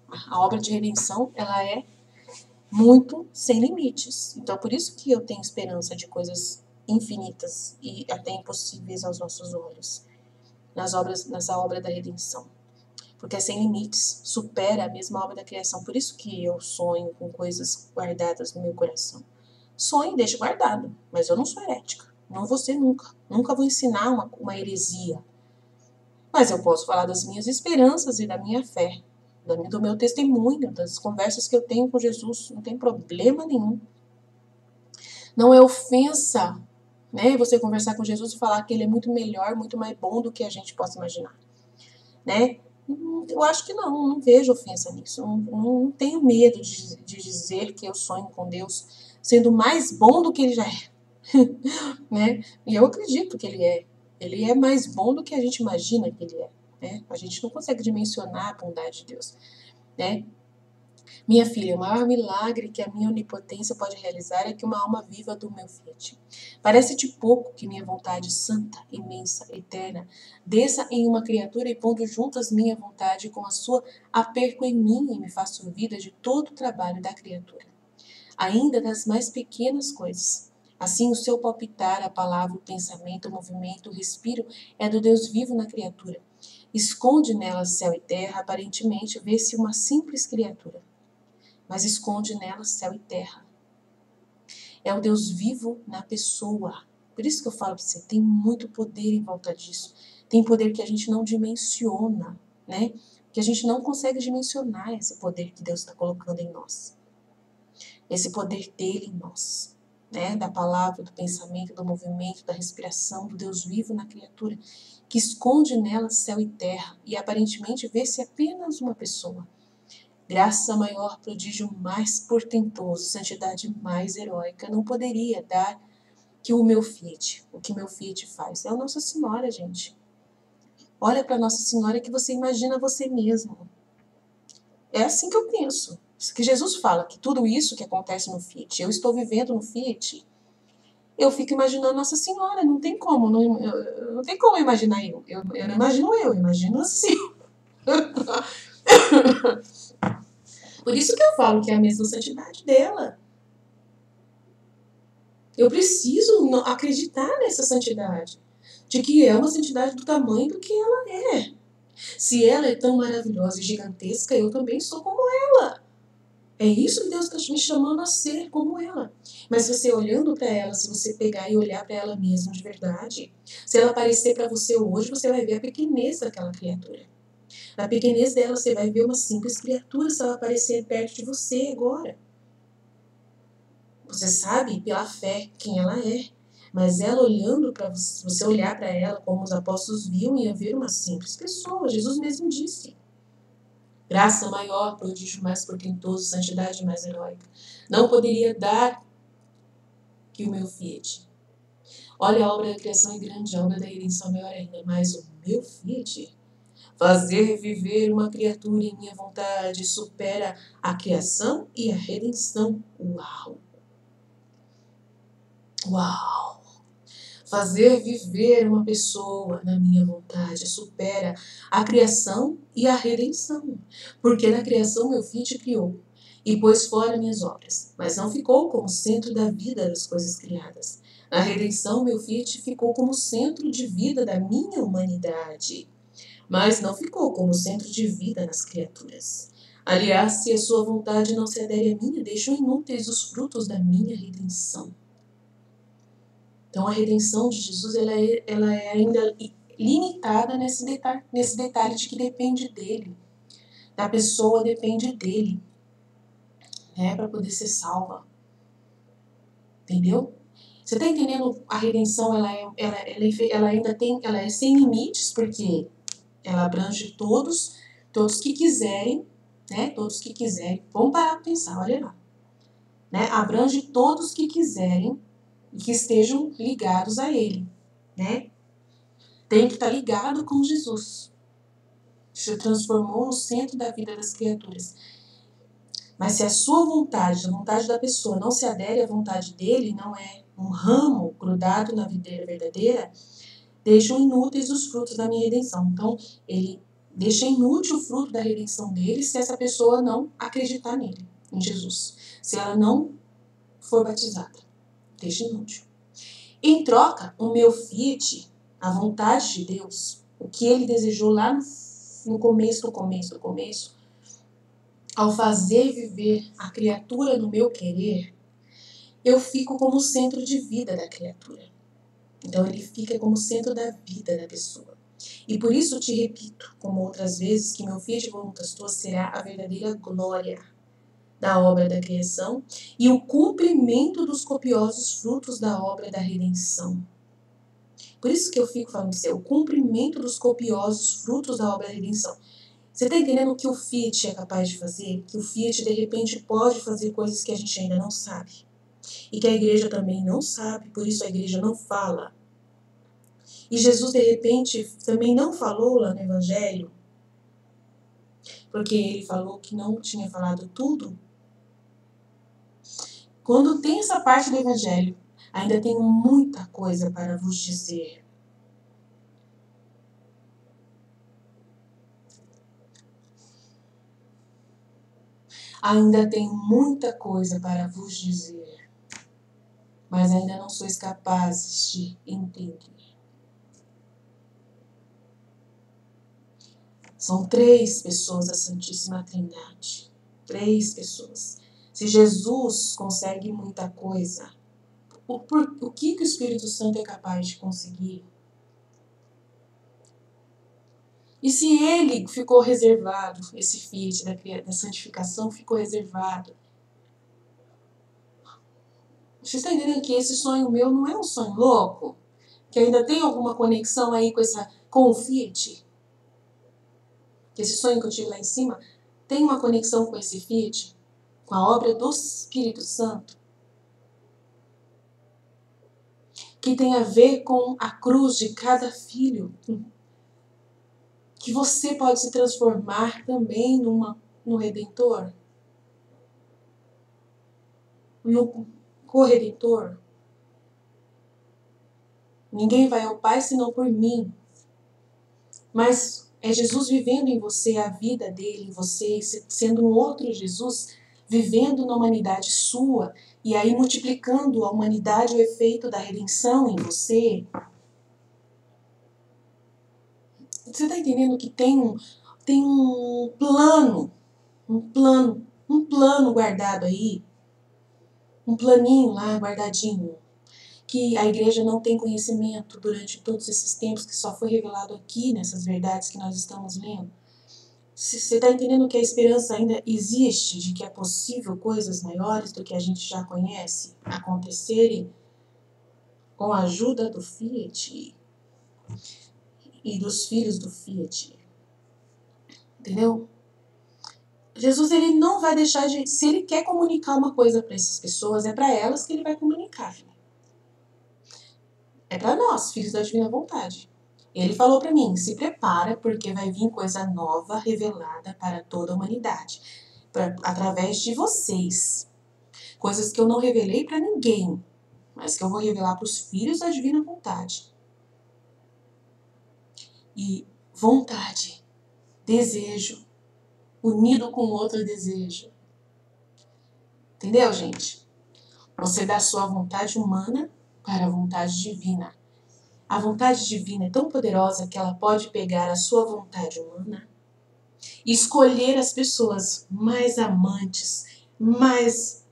ela é muito sem limites. Então, por isso que eu tenho esperança de coisas infinitas e até impossíveis aos nossos olhos, nessa obra da redenção. Porque é sem limites, supera a mesma obra da criação. Por isso que eu sonho com coisas guardadas no meu coração. Sonho e deixo guardado, mas eu não sou herética. Não vou ser nunca. Nunca vou ensinar uma heresia. Mas eu posso falar das minhas esperanças e da minha fé, do meu testemunho, das conversas que eu tenho com Jesus. Não tem problema nenhum. Não é ofensa, né, você conversar com Jesus e falar que ele é muito melhor, muito mais bom do que a gente possa imaginar, né? Eu acho que não vejo ofensa nisso. Não tenho medo de dizer que eu sonho com Deus sendo mais bom do que ele já é, né? E eu acredito que ele é. Ele é mais bom do que a gente imagina que ele é, né? A gente não consegue dimensionar a bondade de Deus, né? Minha filha, o maior milagre que a minha onipotência pode realizar é que uma alma viva do meu Fiat. Parece-te pouco que minha vontade santa, imensa, eterna, desça em uma criatura e pondo juntas minha vontade com a sua, a perco em mim e me faço vida de todo o trabalho da criatura, ainda das mais pequenas coisas. Assim, o seu palpitar, a palavra, o pensamento, o movimento, o respiro é do Deus vivo na criatura. Esconde nela céu e terra, aparentemente vê-se uma simples criatura, mas esconde nela céu e terra. É o Deus vivo na pessoa. Por isso que eu falo para você, tem muito poder em volta disso. Tem poder que a gente não dimensiona, né? Que a gente não consegue dimensionar esse poder que Deus está colocando em nós. Esse poder dele em nós, né, da palavra, do pensamento, do movimento, da respiração, do Deus vivo na criatura, que esconde nela céu e terra e aparentemente vê-se apenas uma pessoa. Graça maior, prodígio mais portentoso, santidade mais heróica, não poderia dar que o meu Fiat. O que meu Fiat faz? É a Nossa Senhora, gente. Olha para Nossa Senhora que você imagina você mesmo. É assim que eu penso. Que Jesus fala que tudo isso que acontece no Fiat, eu estou vivendo no Fiat, eu fico imaginando Nossa Senhora, não tem como, não tem como imaginar eu não imagino eu imagino assim. Por isso que eu falo que é a mesma santidade dela. Eu preciso acreditar nessa santidade, de que é uma santidade do tamanho do que ela é. Se ela é tão maravilhosa e gigantesca, eu também sou como ela. É isso que Deus está me chamando a ser como ela. Mas você olhando para ela, se você pegar e olhar para ela mesma de verdade, se ela aparecer para você hoje, você vai ver a pequenez daquela criatura. Na pequenez dela, você vai ver uma simples criatura se ela aparecer perto de você agora. Você sabe pela fé quem ela é. Mas ela olhando para você, se você olhar para ela como os apóstolos viam, ia ver uma simples pessoa. Jesus mesmo disse. Graça maior, prodígio mais portentoso, santidade mais heróica. Não poderia dar que o meu Fiat. Olha, a obra da criação é grande, a obra da redenção é maior ainda, mas o meu Fiat, fazer viver uma criatura em minha vontade, supera a criação e a redenção. Uau! Uau! Fazer viver uma pessoa na minha vontade supera a criação e a redenção. Porque na criação meu filho te criou e pôs fora minhas obras, mas não ficou como centro da vida das coisas criadas. Na redenção meu filho ficou como centro de vida da minha humanidade, mas não ficou como centro de vida nas criaturas. Aliás, se a sua vontade não se adere à minha, deixam inúteis os frutos da minha redenção. Então, a redenção de Jesus ela é ainda limitada nesse detalhe de que depende dele. Da pessoa depende dele, né, para poder ser salva. Entendeu? Você está entendendo? A redenção ela é sem limites, porque ela abrange todos que quiserem, né? Todos que quiserem. Vamos parar para pensar, olha lá. Né? Abrange todos que quiserem e que estejam ligados a ele, né? Tem que estar ligado com Jesus. Se transformou no centro da vida das criaturas. Mas se a sua vontade, a vontade da pessoa, não se adere à vontade dele, não é um ramo grudado na videira verdadeira, deixam inúteis os frutos da minha redenção. Então, ele deixa inútil o fruto da redenção dele se essa pessoa não acreditar nele, em Jesus. Se ela não for batizada, deixa inútil. Em troca, o meu Fiat, a vontade de Deus, o que ele desejou lá no começo, ao fazer viver a criatura no meu querer, eu fico como centro de vida da criatura. Então ele fica como centro da vida da pessoa. E por isso te repito, como outras vezes, que meu Fiat voluntas tua será a verdadeira glória da obra da criação e o cumprimento dos copiosos frutos da obra da redenção. Por isso que eu fico falando o cumprimento dos copiosos frutos da obra da redenção. Você está entendendo o que o Fiat é capaz de fazer? Que o Fiat, de repente, pode fazer coisas que a gente ainda não sabe. E que a igreja também não sabe, por isso a igreja não fala. E Jesus, de repente, também não falou lá no Evangelho, porque ele falou que não tinha falado tudo. Quando tem essa parte do Evangelho, ainda tenho muita coisa para vos dizer. Ainda tenho muita coisa para vos dizer, mas ainda não sois capazes de entender. São 3 pessoas da Santíssima Trindade. 3 pessoas. Se Jesus consegue muita coisa, o que o Espírito Santo é capaz de conseguir? E se ele ficou reservado, esse Fiat da santificação ficou reservado Vocês estão entendendo que esse sonho meu não é um sonho louco? Que ainda tem alguma conexão aí com o Fiat? Que esse sonho que eu tive lá em cima tem uma conexão com esse Fiat? Com a obra do Espírito Santo? Que tem a ver com a cruz de cada filho? Que você pode se transformar também no Redentor? No corredentor? Ninguém vai ao Pai senão por mim. Mas é Jesus vivendo em você, a vida dele em você, sendo um outro Jesus, vivendo na humanidade sua, e aí multiplicando a humanidade, o efeito da redenção em você. Você está entendendo que tem um plano guardado aí, um planinho lá guardadinho, que a igreja não tem conhecimento durante todos esses tempos, que só foi revelado aqui nessas verdades que nós estamos lendo. Você está entendendo que a esperança ainda existe, de que é possível coisas maiores do que a gente já conhece acontecerem com a ajuda do Fiat e dos filhos do Fiat. Entendeu? Jesus, ele não vai deixar de... Se ele quer comunicar uma coisa para essas pessoas, é para elas que ele vai comunicar. É para nós, filhos da divina vontade. Ele falou para mim, se prepara, porque vai vir coisa nova revelada para toda a humanidade, através de vocês. Coisas que eu não revelei para ninguém, mas que eu vou revelar para os filhos da divina vontade. E vontade, desejo, unido com outro desejo. Entendeu, gente? Você dá sua vontade humana para a vontade divina. A vontade divina é tão poderosa que ela pode pegar a sua vontade humana e escolher as pessoas mais amantes, mais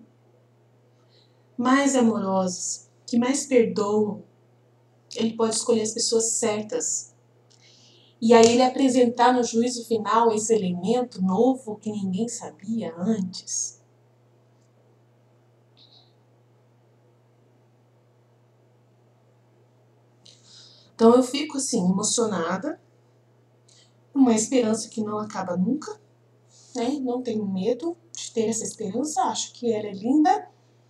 amorosas, que mais perdoam. Ele pode escolher as pessoas certas. E aí ele apresentar no juízo final esse elemento novo que ninguém sabia antes. Então eu fico assim, emocionada, uma esperança que não acaba nunca, né? Não tenho medo de ter essa esperança, acho que ela é linda.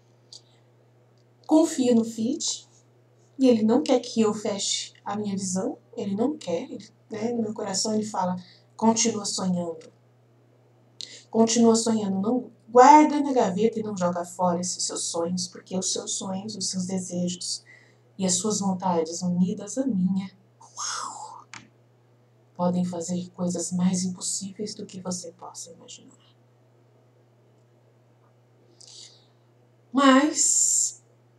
Confio no Fiat, e ele não quer que eu feche a minha visão, ele não quer, né? No meu coração ele fala, continua sonhando. Continua sonhando, não guarda na gaveta e não joga fora esses seus sonhos, porque os seus sonhos, os seus desejos e as suas vontades unidas à minha, podem fazer coisas mais impossíveis do que você possa imaginar. Mas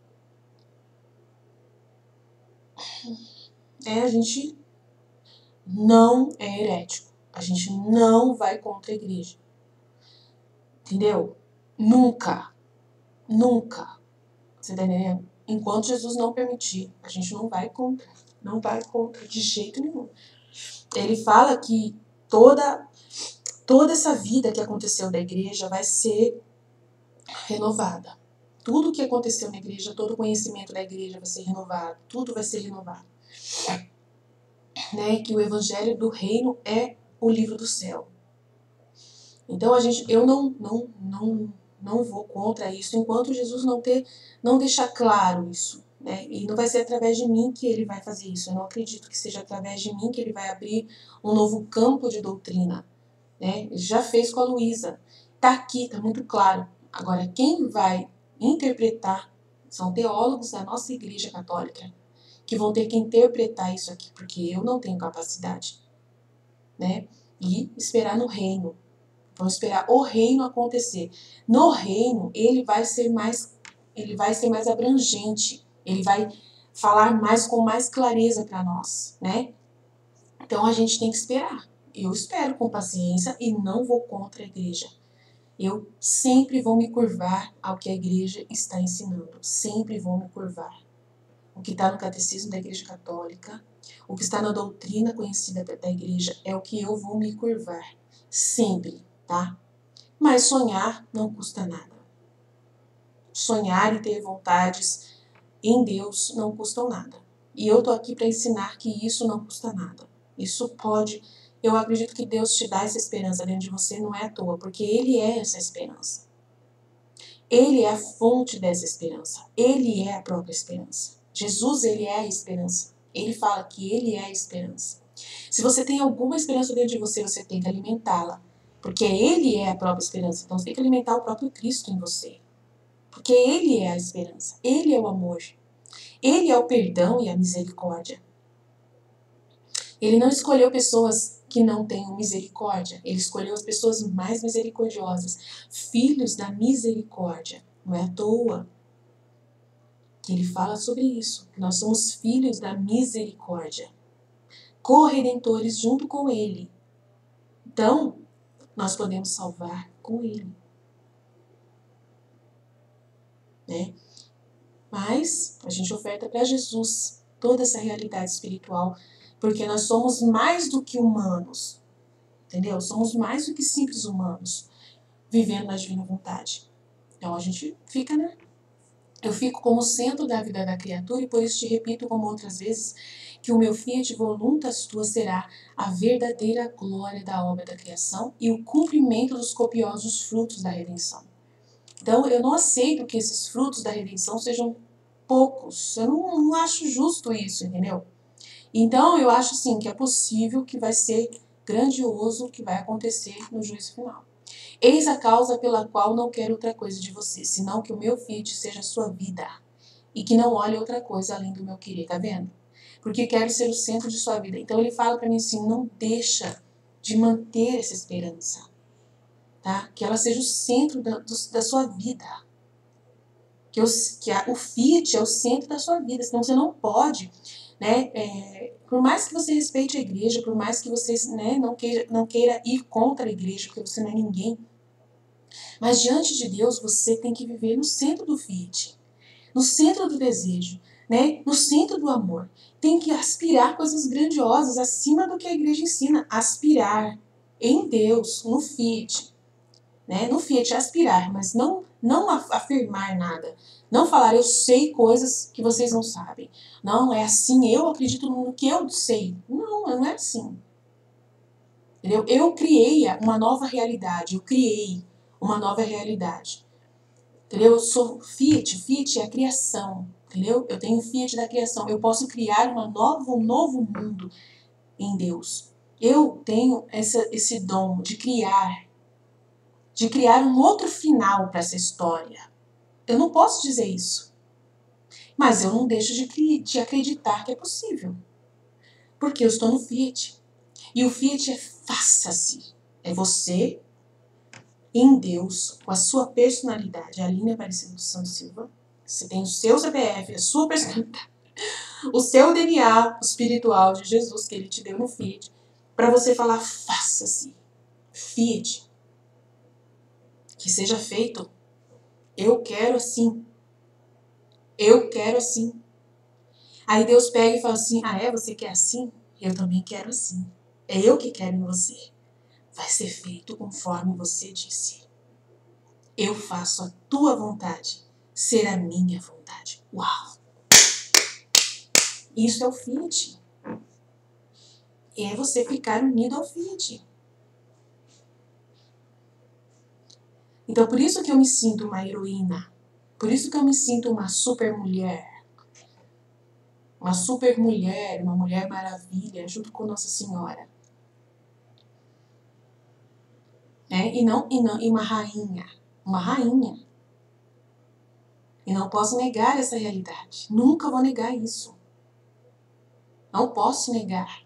a gente não é herético. A gente não vai contra a igreja. Entendeu? Nunca. Nunca. Você tá entendendo? Enquanto Jesus não permitir, a gente não vai contra. Não vai contra de jeito nenhum. Ele fala que toda essa vida que aconteceu da igreja vai ser renovada. Tudo que aconteceu na igreja, todo o conhecimento da igreja vai ser renovado. Tudo vai ser renovado. Né? Que o evangelho do reino é o livro do céu. Então eu não vou contra isso enquanto Jesus não deixar claro isso. Né? E não vai ser através de mim que ele vai fazer isso. Eu não acredito que seja através de mim que ele vai abrir um novo campo de doutrina. Né? Ele já fez com a Luísa. Está aqui, está muito claro. Agora, quem vai interpretar são teólogos da nossa igreja católica, que vão ter que interpretar isso aqui, porque eu não tenho capacidade. Né? E esperar no reino. Vamos esperar o reino acontecer. No reino, ele vai ser mais abrangente. Ele vai falar com mais clareza para nós, né? Então a gente tem que esperar. Eu espero com paciência e não vou contra a igreja. Eu sempre vou me curvar ao que a igreja está ensinando. Sempre vou me curvar. O que está no catecismo da igreja católica, o que está na doutrina conhecida da igreja, é o que eu vou me curvar. Sempre, tá? Mas sonhar não custa nada. sonhar e ter vontades em Deus não custam nada. E eu tô aqui para ensinar que isso não custa nada. Isso pode... Eu acredito que Deus te dá essa esperança dentro de você, não é à toa, porque Ele é essa esperança. Ele é a fonte dessa esperança. Ele é a própria esperança. Jesus, Ele é a esperança. Ele fala que Ele é a esperança. Se você tem alguma esperança dentro de você, você tem que alimentá-la. Porque Ele é a própria esperança. Então você tem que alimentar o próprio Cristo em você. Porque Ele é a esperança. Ele é o amor. Ele é o perdão e a misericórdia. Ele não escolheu pessoas que não tenham misericórdia. Ele escolheu as pessoas mais misericordiosas. Filhos da misericórdia. Não é à toa que ele fala sobre isso. Que nós somos filhos da misericórdia. Co-redentores junto com Ele. Então, nós podemos salvar com Ele. Né? Mas a gente oferta para Jesus toda essa realidade espiritual, porque nós somos mais do que humanos, entendeu? Somos mais do que simples humanos, vivendo na divina vontade. Então a gente fica, né? Eu fico como centro da vida da criatura e por isso te repito como outras vezes, que o meu fiat voluntas tua será a verdadeira glória da obra da criação e o cumprimento dos copiosos frutos da redenção. Então eu não aceito que esses frutos da redenção sejam poucos. Eu não acho justo isso, entendeu? Então eu acho sim que é possível, que vai ser grandioso o que vai acontecer no juízo final. Eis a causa pela qual não quero outra coisa de você, senão que o meu fiat seja a sua vida e que não olhe outra coisa além do meu querer, tá vendo? Porque quero ser o centro de sua vida. Então ele fala para mim assim, não deixa de manter essa esperança, tá? Que ela seja o centro da sua vida. O fiat é o centro da sua vida, senão você não pode, né? Por mais que você respeite a igreja, por mais que você, né, não queira ir contra a igreja, porque você não é ninguém, mas diante de Deus você tem que viver no centro do fiat, no centro do desejo, né? No centro do amor. Tem que aspirar coisas grandiosas acima do que a igreja ensina. Aspirar em Deus, no fiat. Né? No fiat, aspirar, mas não afirmar nada. Não falar, eu sei coisas que vocês não sabem. Não, é assim, eu acredito no que eu sei. Não é assim. Entendeu? Eu criei uma nova realidade. Eu criei uma nova realidade. Entendeu? Eu sou fiat é a criação. Entendeu? Eu tenho o fiat da criação. Eu posso criar um novo mundo em Deus. Eu tenho esse dom de criar um outro final para essa história. Eu não posso dizer isso. Mas eu não deixo de acreditar que é possível. Porque eu estou no fiat. E o fiat é faça-se. É você em Deus, com a sua personalidade. A Aline Aparecida do Santo Silva. Você tem o seu CPF, a sua personalidade, o seu DNA espiritual de Jesus que ele te deu no fiat. Para você falar faça-se. Fiat. Que seja feito. Eu quero assim. Eu quero assim. Aí Deus pega e fala assim, você quer assim? Eu também quero assim. É eu que quero em você. Vai ser feito conforme você disse. Eu faço a tua vontade ser a minha vontade. Uau! Isso é o fiat. É você ficar unido ao fiat. Então por isso que eu me sinto uma heroína. Por isso que eu me sinto uma super mulher. Uma super mulher, uma mulher maravilha, junto com Nossa Senhora. E uma rainha. Uma rainha. E não posso negar essa realidade. Nunca vou negar isso. Não posso negar.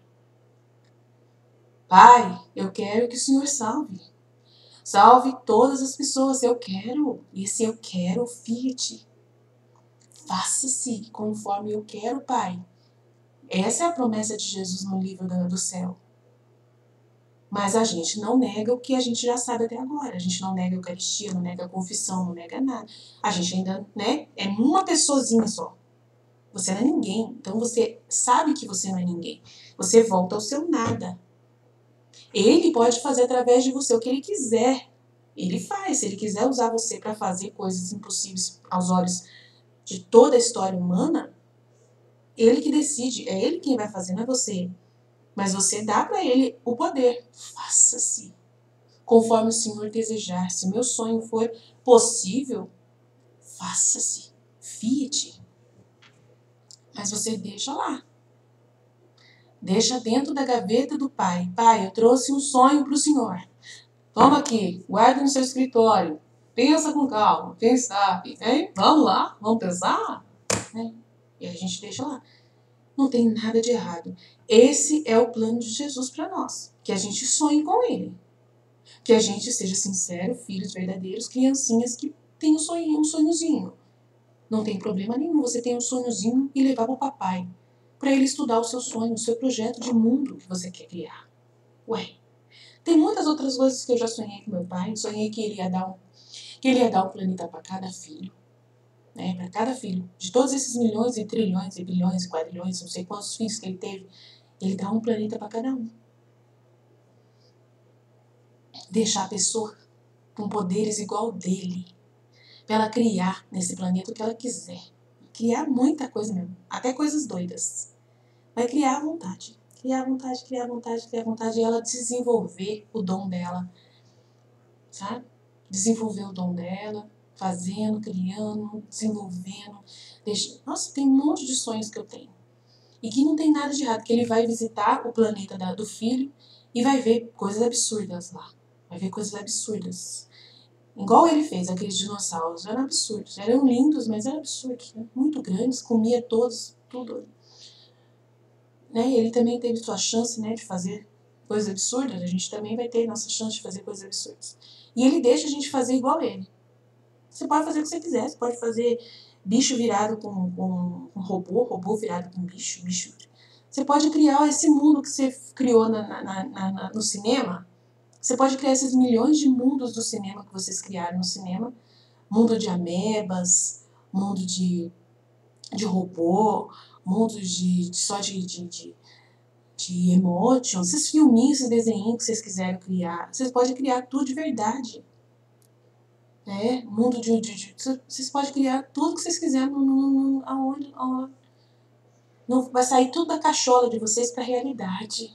Pai, eu quero que o Senhor salve. Salve todas as pessoas. Eu quero. E se eu quero, fiat. Faça-se conforme eu quero, Pai. Essa é a promessa de Jesus no livro do céu. Mas a gente não nega o que a gente já sabe até agora. A gente não nega a Eucaristia, não nega a confissão, não nega nada. A gente ainda, né, é uma pessoazinha só. Você não é ninguém. Então você sabe que você não é ninguém. Você volta ao seu nada. Ele pode fazer através de você o que ele quiser. Ele faz. Se ele quiser usar você para fazer coisas impossíveis aos olhos de toda a história humana, ele que decide. É ele quem vai fazer, não é você. Mas você dá para ele o poder. Faça-se conforme o Senhor desejar. Se meu sonho for possível, faça-se. Fie-te. Mas você deixa lá. Deixa dentro da gaveta do Pai. Pai, eu trouxe um sonho para o Senhor. Toma aqui, guarda no seu escritório. Pensa com calma, quem sabe, hein? Vamos lá, vamos pensar? Né? E a gente deixa lá. Não tem nada de errado. Esse é o plano de Jesus para nós. Que a gente sonhe com Ele. Que a gente seja sincero, filhos verdadeiros, criancinhas que têm um sonhozinho. Não tem problema nenhum você ter um sonhozinho e levar para o papai. Para ele estudar o seu sonho, o seu projeto de mundo que você quer criar. Ué, tem muitas outras coisas que eu já sonhei com meu pai. Sonhei que ele ia dar um planeta para cada filho. Né, para cada filho. De todos esses milhões e trilhões e bilhões e quadrilhões, não sei quantos filhos que ele teve, ele dá um planeta para cada um. Deixar a pessoa com poderes igual ao dele. Para ela criar nesse planeta o que ela quiser. Criar muita coisa mesmo. Até coisas doidas. Vai criar à vontade. Criar à vontade, criar à vontade, criar à vontade. E ela desenvolver o dom dela. Sabe? Desenvolver o dom dela. Fazendo, criando, desenvolvendo. Nossa, tem um monte de sonhos que eu tenho. E que não tem nada de errado. Que ele vai visitar o planeta do filho e vai ver coisas absurdas lá. Vai ver coisas absurdas. Igual ele fez, aqueles dinossauros. Eram absurdos. Eram lindos, mas eram absurdos. Né? Muito grandes, comia todos, tudo. Né? Ele também teve sua chance, né, de fazer coisas absurdas. A gente também vai ter nossa chance de fazer coisas absurdas. E ele deixa a gente fazer igual ele. Você pode fazer o que você quiser. Você pode fazer bicho virado com robô virado com bicho. Você pode criar esse mundo que você criou no cinema. Você pode criar esses milhões de mundos do cinema que vocês criaram no cinema. Mundo de amebas, mundo de robô, mundo só de emotion. Esses filminhos, esses desenhinhos que vocês quiserem criar. Vocês podem criar tudo de verdade. Mundo vocês podem criar tudo que vocês quiserem aonde. Não, vai sair tudo da cachola de vocês para a realidade.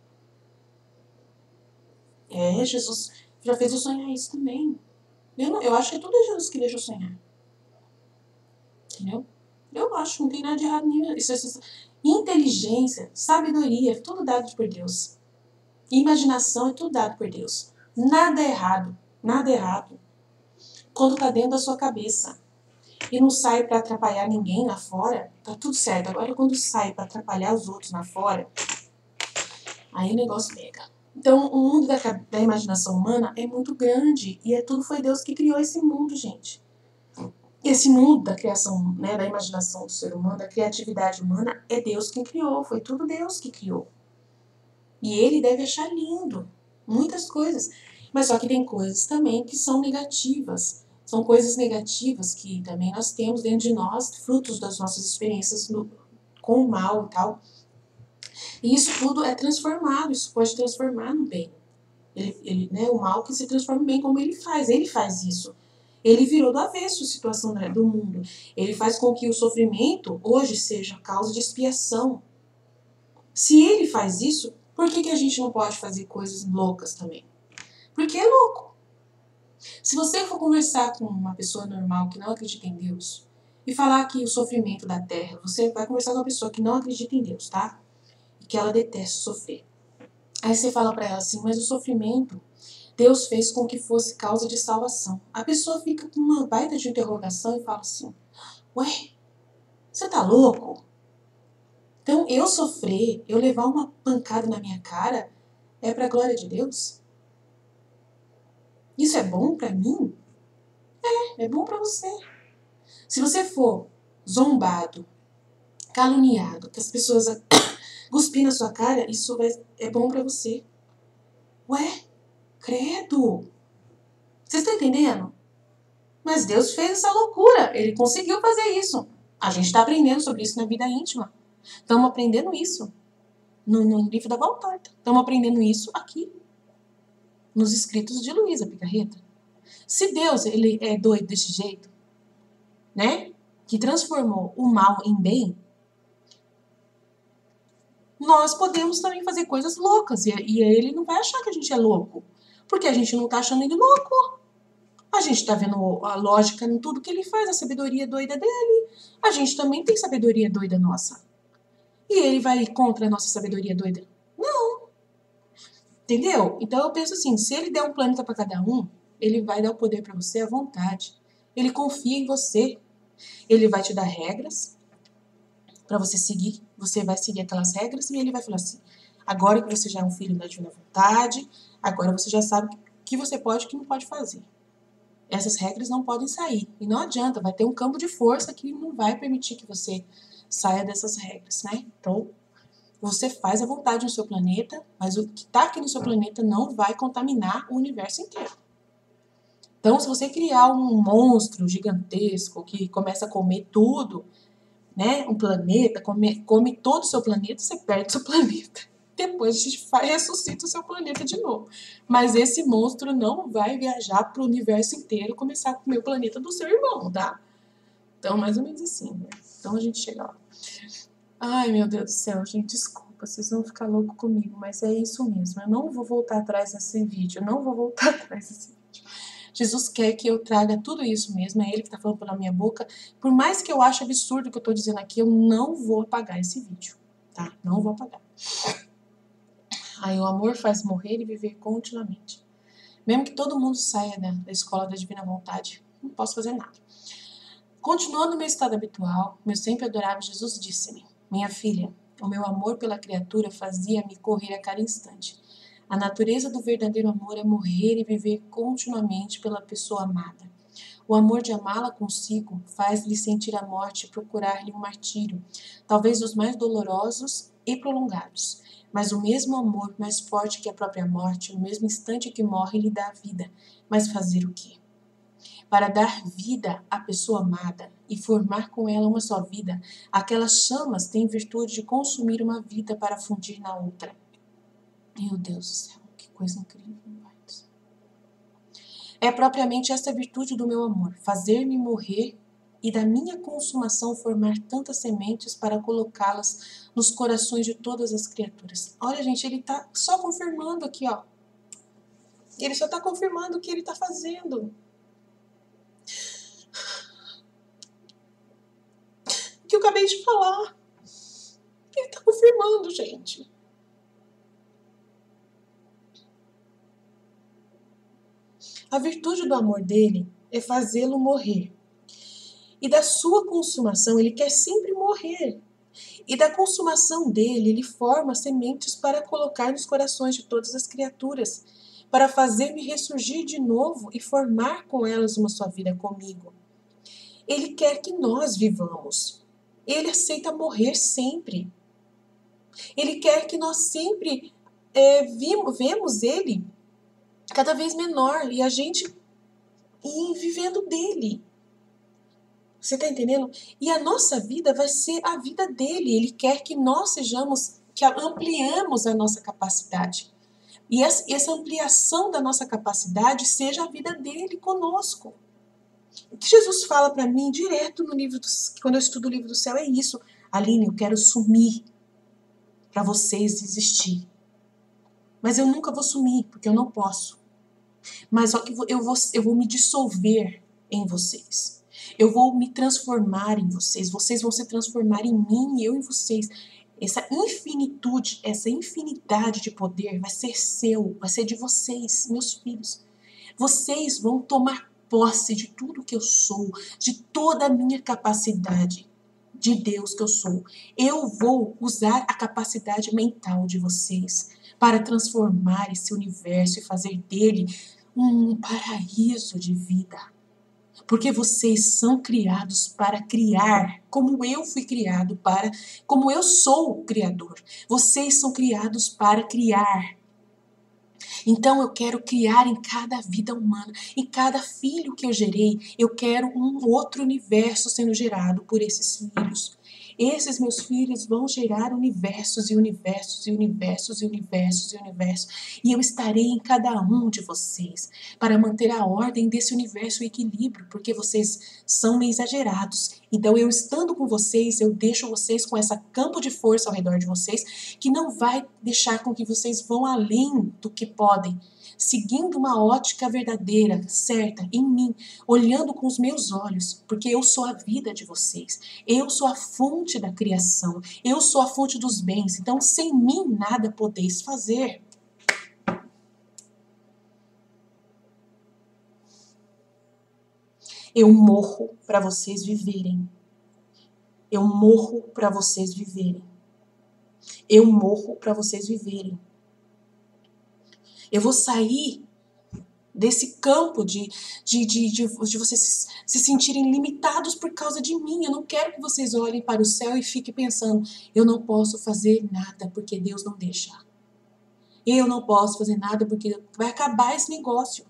Jesus já fez eu sonhar isso também. Eu acho que é tudo Jesus que deixa eu sonhar. Entendeu? Eu acho, não tem nada de errado nenhum. Isso. Inteligência, sabedoria, é tudo dado por Deus. Imaginação é tudo dado por Deus. Nada é errado. Nada é errado. Quando tá dentro da sua cabeça. E não sai para atrapalhar ninguém lá fora, tá tudo certo. Agora quando sai para atrapalhar os outros lá fora, aí o negócio pega. Então o mundo da imaginação humana é muito grande e tudo foi Deus que criou esse mundo, gente. Esse mundo da criação, né, da imaginação do ser humano, da criatividade humana, é Deus quem criou, foi tudo Deus que criou. E ele deve achar lindo muitas coisas, mas só que tem coisas também que são negativas. São coisas negativas que também nós temos dentro de nós, frutos das nossas experiências com o mal e tal. E isso tudo é transformado, isso pode transformar no bem. Né, o mal que se transforma em bem, como ele faz isso. Ele virou do avesso a situação do mundo. Ele faz com que o sofrimento hoje seja causa de expiação. Se ele faz isso, por que a gente não pode fazer coisas loucas também? Porque é louco. Se você for conversar com uma pessoa normal que não acredita em Deus e falar que o sofrimento da terra, você vai conversar com uma pessoa que não acredita em Deus, tá? E que ela detesta sofrer. Aí você fala pra ela assim, mas o sofrimento Deus fez com que fosse causa de salvação. A pessoa fica com uma baita de interrogação e fala assim, ué, você tá louco? Então eu sofrer, eu levar uma pancada na minha cara, é pra glória de Deus? Isso é bom pra mim? É bom pra você. Se você for zombado, caluniado, que as pessoas cuspir na sua cara, isso é bom pra você. Ué, credo! Vocês estão entendendo? Mas Deus fez essa loucura. Ele conseguiu fazer isso. A gente está aprendendo sobre isso na vida íntima. Estamos aprendendo isso no livro da Valtorta. Estamos aprendendo isso aqui. Nos escritos de Luísa Picarreta. Se Deus ele é doido desse jeito, né? Que transformou o mal em bem, nós podemos também fazer coisas loucas. E ele não vai achar que a gente é louco. Porque a gente não tá achando ele louco. A gente tá vendo a lógica em tudo que ele faz, a sabedoria doida dele. A gente também tem sabedoria doida nossa. E ele vai contra a nossa sabedoria doida? Não. Entendeu? Então eu penso assim, se ele der um planeta para cada um, ele vai dar o poder para você à vontade. Ele confia em você. Ele vai te dar regras para você seguir. Você vai seguir aquelas regras e ele vai falar assim: agora que você já é um filho da divina vontade, agora você já sabe o que você pode e o que não pode fazer. Essas regras não podem sair. E não adianta, vai ter um campo de força que não vai permitir que você saia dessas regras, né? Então, você faz a vontade no seu planeta, mas o que está aqui no seu planeta não vai contaminar o universo inteiro. Então, se você criar um monstro gigantesco que começa a comer tudo, né? Um planeta, come todo o seu planeta, você perde o seu planeta. Depois a gente ressuscita o seu planeta de novo. Mas esse monstro não vai viajar para o universo inteiro e começar a comer o planeta do seu irmão, tá? Então, mais ou menos assim, né? Então a gente chega lá. Ai, meu Deus do céu, gente, desculpa, vocês vão ficar loucos comigo, mas é isso mesmo. Eu não vou voltar atrás desse vídeo, eu não vou voltar atrás desse vídeo. Jesus quer que eu traga tudo isso mesmo, é Ele que está falando pela minha boca. Por mais que eu ache absurdo o que eu estou dizendo aqui, eu não vou apagar esse vídeo, tá? Não vou apagar. Aí o amor faz morrer e viver continuamente. Mesmo que todo mundo saia da escola da divina vontade, não posso fazer nada. Continuando meu estado habitual, meu sempre adorável Jesus disse-me: minha filha, o meu amor pela criatura fazia-me correr a cada instante. A natureza do verdadeiro amor é morrer e viver continuamente pela pessoa amada. O amor de amá-la consigo faz-lhe sentir a morte e procurar-lhe um martírio, talvez os mais dolorosos e prolongados. Mas o mesmo amor, mais forte que a própria morte, no mesmo instante que morre, lhe dá vida. Mas fazer o quê? Para dar vida à pessoa amada e formar com ela uma só vida, aquelas chamas têm virtude de consumir uma vida para fundir na outra. Meu Deus do céu, que coisa incrível. É propriamente esta virtude do meu amor, fazer-me morrer e da minha consumação formar tantas sementes para colocá-las nos corações de todas as criaturas. Olha, gente, ele está só confirmando aqui, ó. Ele só está confirmando o que ele está fazendo. O que eu acabei de falar. Ele está confirmando, gente. A virtude do amor dele é fazê-lo morrer. E da sua consumação, ele quer sempre morrer. E da consumação dele, ele forma sementes para colocar nos corações de todas as criaturas, para fazer-me ressurgir de novo e formar com elas uma só vida comigo. Ele quer que nós vivamos. Ele aceita morrer sempre. Ele quer que nós sempre vemos ele cada vez menor e a gente ir vivendo dele. Você está entendendo? E a nossa vida vai ser a vida dele. Ele quer que nós sejamos, que ampliamos a nossa capacidade. E essa ampliação da nossa capacidade seja a vida dele conosco. O que Jesus fala para mim direto no livro, quando eu estudo o livro do céu, é isso. Aline, eu quero sumir para vocês existir. Mas eu nunca vou sumir, porque eu não posso. Mas eu vou me dissolver em vocês. Eu vou me transformar em vocês. Vocês vão se transformar em mim e eu em vocês. Essa infinitude, essa infinidade de poder vai ser seu, vai ser de vocês, meus filhos. Vocês vão tomar posse de tudo que eu sou, de toda a minha capacidade de Deus que eu sou. Eu vou usar a capacidade mental de vocês para transformar esse universo e fazer dele um paraíso de vida. Porque vocês são criados para criar, como eu fui criado para, como eu sou o criador. Vocês são criados para criar. Então eu quero criar em cada vida humana, em cada filho que eu gerei, eu quero um outro universo sendo gerado por esses filhos. Esses meus filhos vão gerar universos e universos e universos e universos e universos. E eu estarei em cada um de vocês para manter a ordem desse universo e equilíbrio, porque vocês são meio exagerados. Então, eu estando com vocês, eu deixo vocês com essa campo de força ao redor de vocês, que não vai deixar com que vocês vão além do que podem, seguindo uma ótica verdadeira, certa, em mim, olhando com os meus olhos, porque eu sou a vida de vocês, eu sou a fonte da criação, eu sou a fonte dos bens, então sem mim nada podeis fazer. Eu morro para vocês viverem. Eu morro para vocês viverem. Eu morro para vocês viverem. Eu vou sair desse campo de vocês se sentirem limitados por causa de mim. Eu não quero que vocês olhem para o céu e fiquem pensando, eu não posso fazer nada porque Deus não deixa. Eu não posso fazer nada porque vai acabar esse negócio.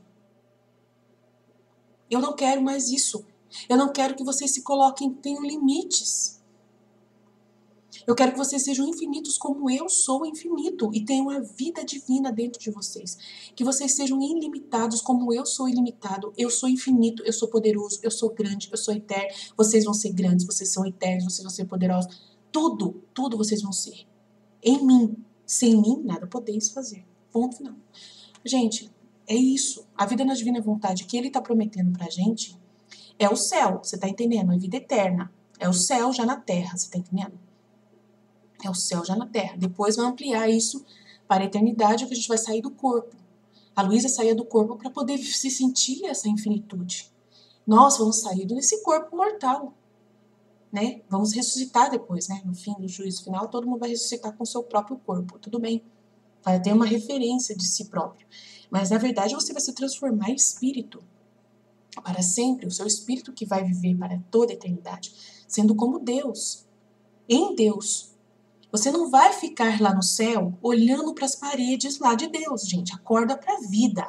Eu não quero mais isso. Eu não quero que vocês se coloquem, tenham limites. Eu quero que vocês sejam infinitos como eu sou infinito e tenham a vida divina dentro de vocês. Que vocês sejam ilimitados como eu sou ilimitado. Eu sou infinito, eu sou poderoso, eu sou grande, eu sou eterno. Vocês vão ser grandes, vocês são eternos, vocês vão ser poderosos. Tudo vocês vão ser. Em mim. Sem mim, nada podeis fazer. Ponto final. Gente, é isso. A vida na divina vontade que ele está prometendo pra gente é o céu, você tá entendendo? É vida eterna. É o céu já na terra, você tá entendendo? É o céu já na terra. Depois vai ampliar isso para a eternidade, que a gente vai sair do corpo. A Luísa saía do corpo para poder se sentir essa infinitude. Nós vamos sair desse corpo mortal, né? Vamos ressuscitar depois, né? No fim do juízo final, todo mundo vai ressuscitar com o seu próprio corpo. Tudo bem. Vai ter uma referência de si próprio. Mas, na verdade, você vai se transformar em espírito para sempre. O seu espírito que vai viver para toda a eternidade. Sendo como Deus. Em Deus. Você não vai ficar lá no céu olhando para as paredes lá de Deus, gente. Acorda para a vida.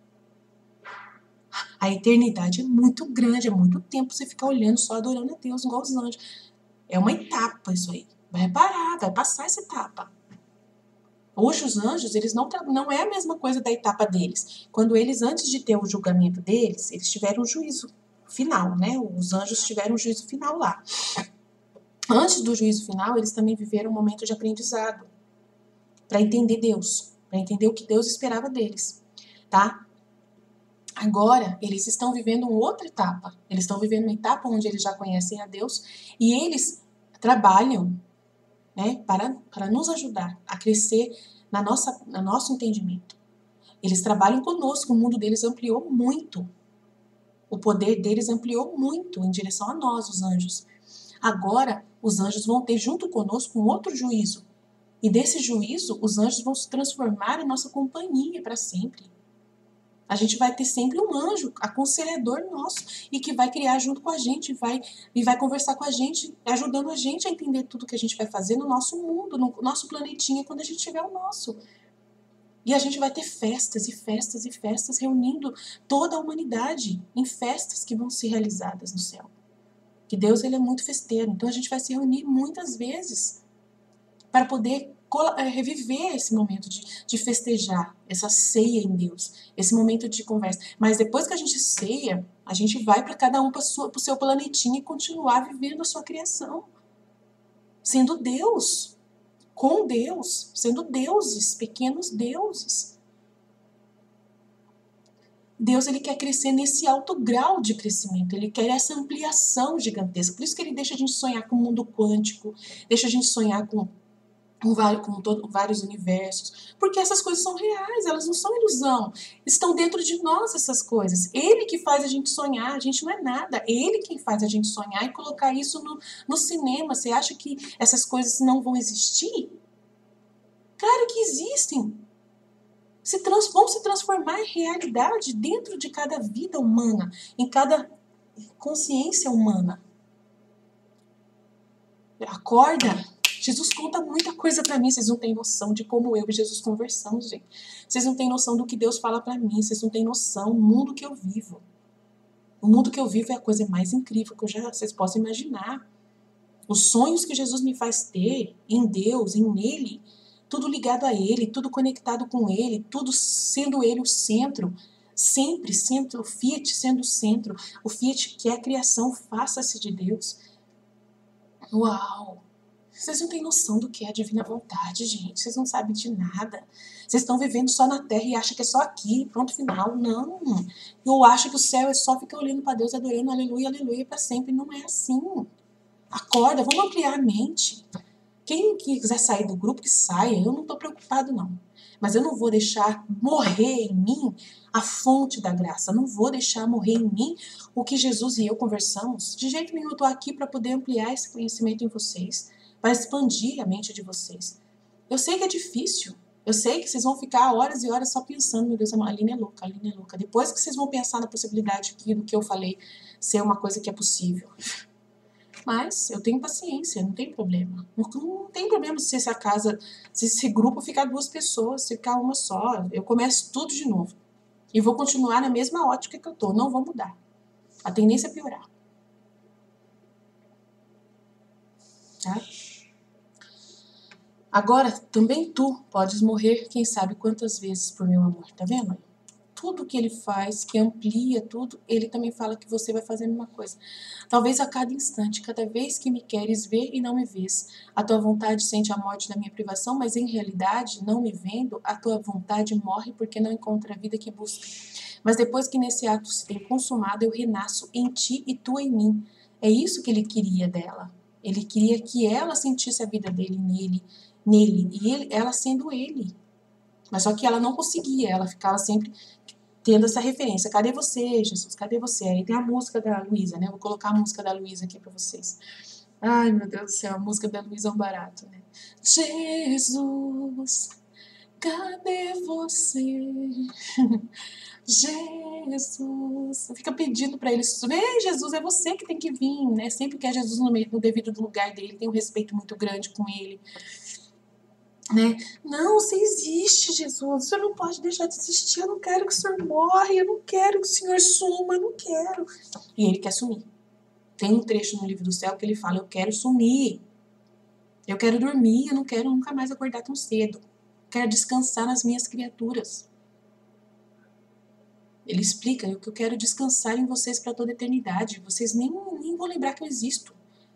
A eternidade é muito grande, é muito tempo você ficar olhando só adorando a Deus igual os anjos. É uma etapa isso aí. Vai parar, vai passar essa etapa. Hoje os anjos, eles não é a mesma coisa da etapa deles. Quando eles, antes de ter o julgamento deles, eles tiveram o juízo final, né? Os anjos tiveram o juízo final lá. Antes do juízo final, eles também viveram um momento de aprendizado para entender Deus, para entender o que Deus esperava deles, tá? Agora, eles estão vivendo uma outra etapa. Eles estão vivendo uma etapa onde eles já conhecem a Deus e eles trabalham, né, para nos ajudar a crescer no nosso entendimento. Eles trabalham conosco, o mundo deles ampliou muito. O poder deles ampliou muito em direção a nós, os anjos. Agora, os anjos vão ter junto conosco um outro juízo. E desse juízo, os anjos vão se transformar em nossa companhia para sempre. A gente vai ter sempre um anjo, aconselhador nosso, e que vai criar junto com a gente, e vai conversar com a gente, ajudando a gente a entender tudo que a gente vai fazer no nosso mundo, no nosso planetinha, quando a gente tiver o nosso. E a gente vai ter festas e festas e festas, reunindo toda a humanidade em festas que vão ser realizadas no céu. Que Deus, ele é muito festeiro, então a gente vai se reunir muitas vezes para poder reviver esse momento de festejar, essa ceia em Deus, esse momento de conversa. Mas depois que a gente ceia, a gente vai para cada um para o seu planetinha e continuar vivendo a sua criação. Sendo Deus, com Deus, sendo deuses, pequenos deuses. Deus, ele quer crescer nesse alto grau de crescimento, ele quer essa ampliação gigantesca. Por isso que ele deixa a gente sonhar com o mundo quântico, deixa a gente sonhar com vários universos, porque essas coisas são reais, elas não são ilusão, estão dentro de nós essas coisas. Ele que faz a gente sonhar, a gente não é nada, ele quem faz a gente sonhar e colocar isso no cinema. Você acha que essas coisas não vão existir? Claro que existem. Vão se transformar em realidade dentro de cada vida humana, em cada consciência humana. Acorda! Jesus conta muita coisa pra mim, vocês não têm noção de como eu e Jesus conversamos, gente. Vocês não têm noção do que Deus fala pra mim, vocês não têm noção do mundo que eu vivo. O mundo que eu vivo é a coisa mais incrível que vocês possam imaginar. Os sonhos que Jesus me faz ter em Deus, nele, tudo ligado a Ele, tudo conectado com Ele, tudo sendo Ele o centro, sempre sendo o Fiat sendo o centro, o Fiat que é a criação, faça-se de Deus. Uau! Vocês não têm noção do que é a divina vontade, gente. Vocês não sabem de nada. Vocês estão vivendo só na terra e acham que é só aqui, pronto, final. Não. Eu acho que o céu é só ficar olhando para Deus, adorando, aleluia, aleluia, para sempre. Não é assim. Acorda, vamos ampliar a mente. Quem quiser sair do grupo, que saia. Eu não estou preocupado, não. Mas eu não vou deixar morrer em mim a fonte da graça. Não vou deixar morrer em mim o que Jesus e eu conversamos. De jeito nenhum, eu estou aqui para poder ampliar esse conhecimento em vocês, para expandir a mente de vocês. Eu sei que é difícil. Eu sei que vocês vão ficar horas e horas só pensando, meu Deus, a Aline é louca, a Aline é louca. Depois que vocês vão pensar na possibilidade do que eu falei ser uma coisa que é possível. Mas eu tenho paciência, não tem problema. Não tem problema se essa casa, se esse grupo ficar 2 pessoas, se ficar uma só. Eu começo tudo de novo. E vou continuar na mesma ótica que eu tô. Não vou mudar. A tendência é piorar. Tá? Agora, também tu podes morrer, quem sabe quantas vezes por meu amor. Tá vendo? Tudo que ele faz, que amplia tudo, ele também fala que você vai fazer a mesma coisa. Talvez a cada instante, cada vez que me queres ver e não me vês, a tua vontade sente a morte da minha privação, mas em realidade, não me vendo, a tua vontade morre porque não encontra a vida que busca. Mas depois que nesse ato se tem consumado, eu renasço em ti e tu em mim. É isso que ele queria dela. Ele queria que ela sentisse a vida dele nele, e ela sendo ele. Mas só que ela não conseguia, ela ficava sempre tendo essa referência. Cadê você, Jesus? Cadê você? Aí tem a música da Luísa, né? Vou colocar a música da Luísa aqui pra vocês. Ai, meu Deus do céu, a música da Luísa é um barato, né? Jesus, cadê você? Jesus. Fica pedindo pra ele, vem, Jesus, é você que tem que vir, né? Sempre que é Jesus no devido lugar dele, tem um respeito muito grande com ele. Né? Não, você existe, Jesus. O Senhor não pode deixar de existir. Eu não quero que o Senhor morra. Eu não quero que o Senhor suma. Eu não quero. E ele quer sumir. Tem um trecho no livro do céu que ele fala: eu quero sumir. Eu quero dormir. Eu não quero nunca mais acordar tão cedo. Eu quero descansar nas minhas criaturas. Ele explica que eu quero descansar em vocês para toda a eternidade. Vocês nem vão lembrar que eu existo.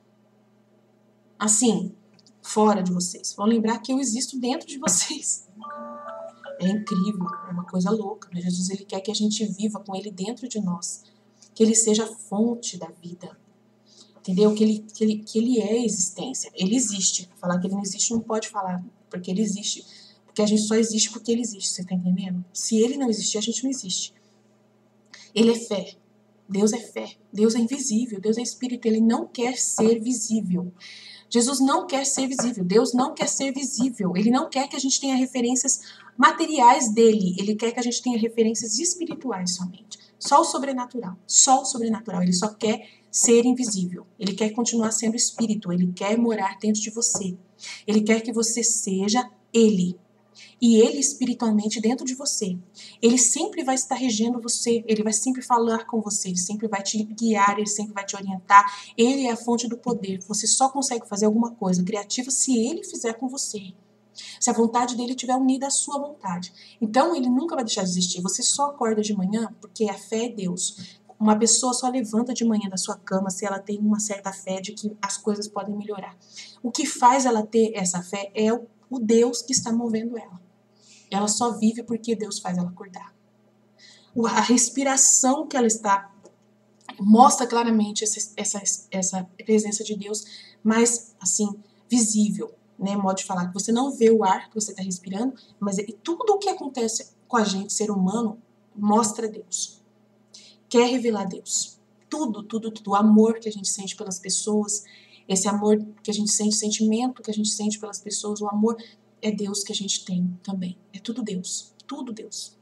Assim, fora de vocês. Vão lembrar que eu existo dentro de vocês. É incrível, é uma coisa louca. Mas Jesus, ele quer que a gente viva com ele dentro de nós. Que ele seja a fonte da vida. Entendeu? Que ele é a existência. Ele existe. Falar que ele não existe não pode falar, porque ele existe. Porque a gente só existe porque ele existe, você tá entendendo? Se ele não existir, a gente não existe. Ele é fé. Deus é fé. Deus é invisível. Deus é espírito. Ele não quer ser visível. Jesus não quer ser visível. Deus não quer ser visível. Ele não quer que a gente tenha referências materiais dele. Ele quer que a gente tenha referências espirituais somente. Só o sobrenatural. Só o sobrenatural. Ele só quer ser invisível. Ele quer continuar sendo espírito. Ele quer morar dentro de você. Ele quer que você seja ele. E ele espiritualmente dentro de você. Ele sempre vai estar regendo você, ele vai sempre falar com você, ele sempre vai te guiar, ele sempre vai te orientar. Ele é a fonte do poder. Você só consegue fazer alguma coisa criativa se ele fizer com você. Se a vontade dele estiver unida à sua vontade. Então ele nunca vai deixar de existir. Você só acorda de manhã porque a fé é Deus. Uma pessoa só levanta de manhã da sua cama se ela tem uma certa fé de que as coisas podem melhorar. O que faz ela ter essa fé é o Deus que está movendo ela. Ela só vive porque Deus faz ela acordar. A respiração que ela está mostra claramente essa presença de Deus, mais assim, visível, né? Modo de falar, que você não vê o ar que você está respirando, mas tudo o que acontece com a gente, ser humano, mostra Deus. Quer revelar Deus. Tudo. O amor que a gente sente pelas pessoas, esse amor que a gente sente, o sentimento que a gente sente pelas pessoas, o amor é Deus que a gente tem também. É tudo Deus. Tudo Deus.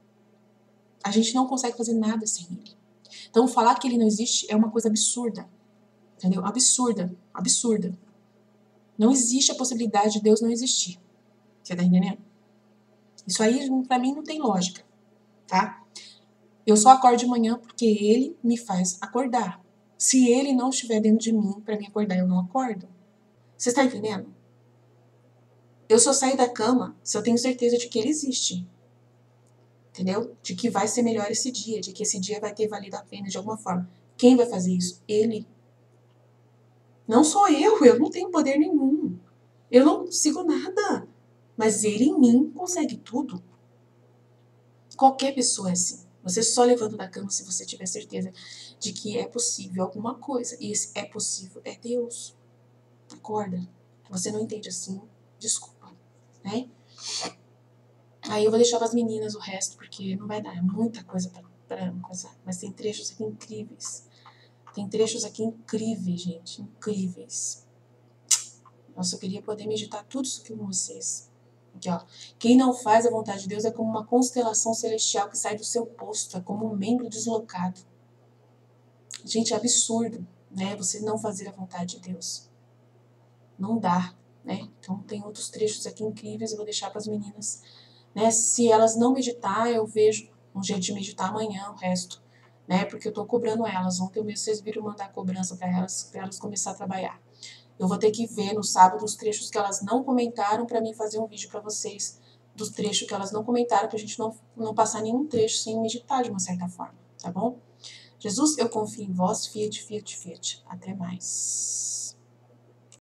A gente não consegue fazer nada sem ele. Então, falar que ele não existe é uma coisa absurda. Entendeu? Absurda. Absurda. Não existe a possibilidade de Deus não existir. Você tá entendendo? Isso aí, pra mim, não tem lógica. Tá? Eu só acordo de manhã porque ele me faz acordar. Se ele não estiver dentro de mim para me acordar, eu não acordo. Você está entendendo? Eu só saio da cama se eu tenho certeza de que ele existe. Entendeu? De que vai ser melhor esse dia, de que esse dia vai ter valido a pena de alguma forma. Quem vai fazer isso? Ele. Não sou eu não tenho poder nenhum. Eu não consigo nada. Mas ele em mim consegue tudo. Qualquer pessoa é assim. Você só levanta da cama se você tiver certeza de que é possível alguma coisa. E esse é possível é Deus. Acorda. Você não entende assim? Desculpa. Né? Aí eu vou deixar para as meninas o resto, porque não vai dar. É muita coisa para coisar. Mas tem trechos aqui incríveis. Tem trechos aqui incríveis, gente. Incríveis. Nossa, eu queria poder meditar tudo isso aqui com vocês. Aqui, ó. Quem não faz a vontade de Deus é como uma constelação celestial que sai do seu posto. É como um membro deslocado. Gente, é absurdo, né? Você não fazer a vontade de Deus. Não dá, né? Então tem outros trechos aqui incríveis. Eu vou deixar para as meninas, né? Se elas não meditar, eu vejo um jeito de meditar amanhã, o resto, né? Porque eu tô cobrando elas. Ontem mesmo vocês viram mandar cobrança para elas começar a trabalhar. Eu vou ter que ver no sábado os trechos que elas não comentaram para mim fazer um vídeo para vocês dos trechos que elas não comentaram, pra gente não passar nenhum trecho sem meditar de uma certa forma, tá bom? Jesus, eu confio em vós, fiat, fiat, fiat. Até mais.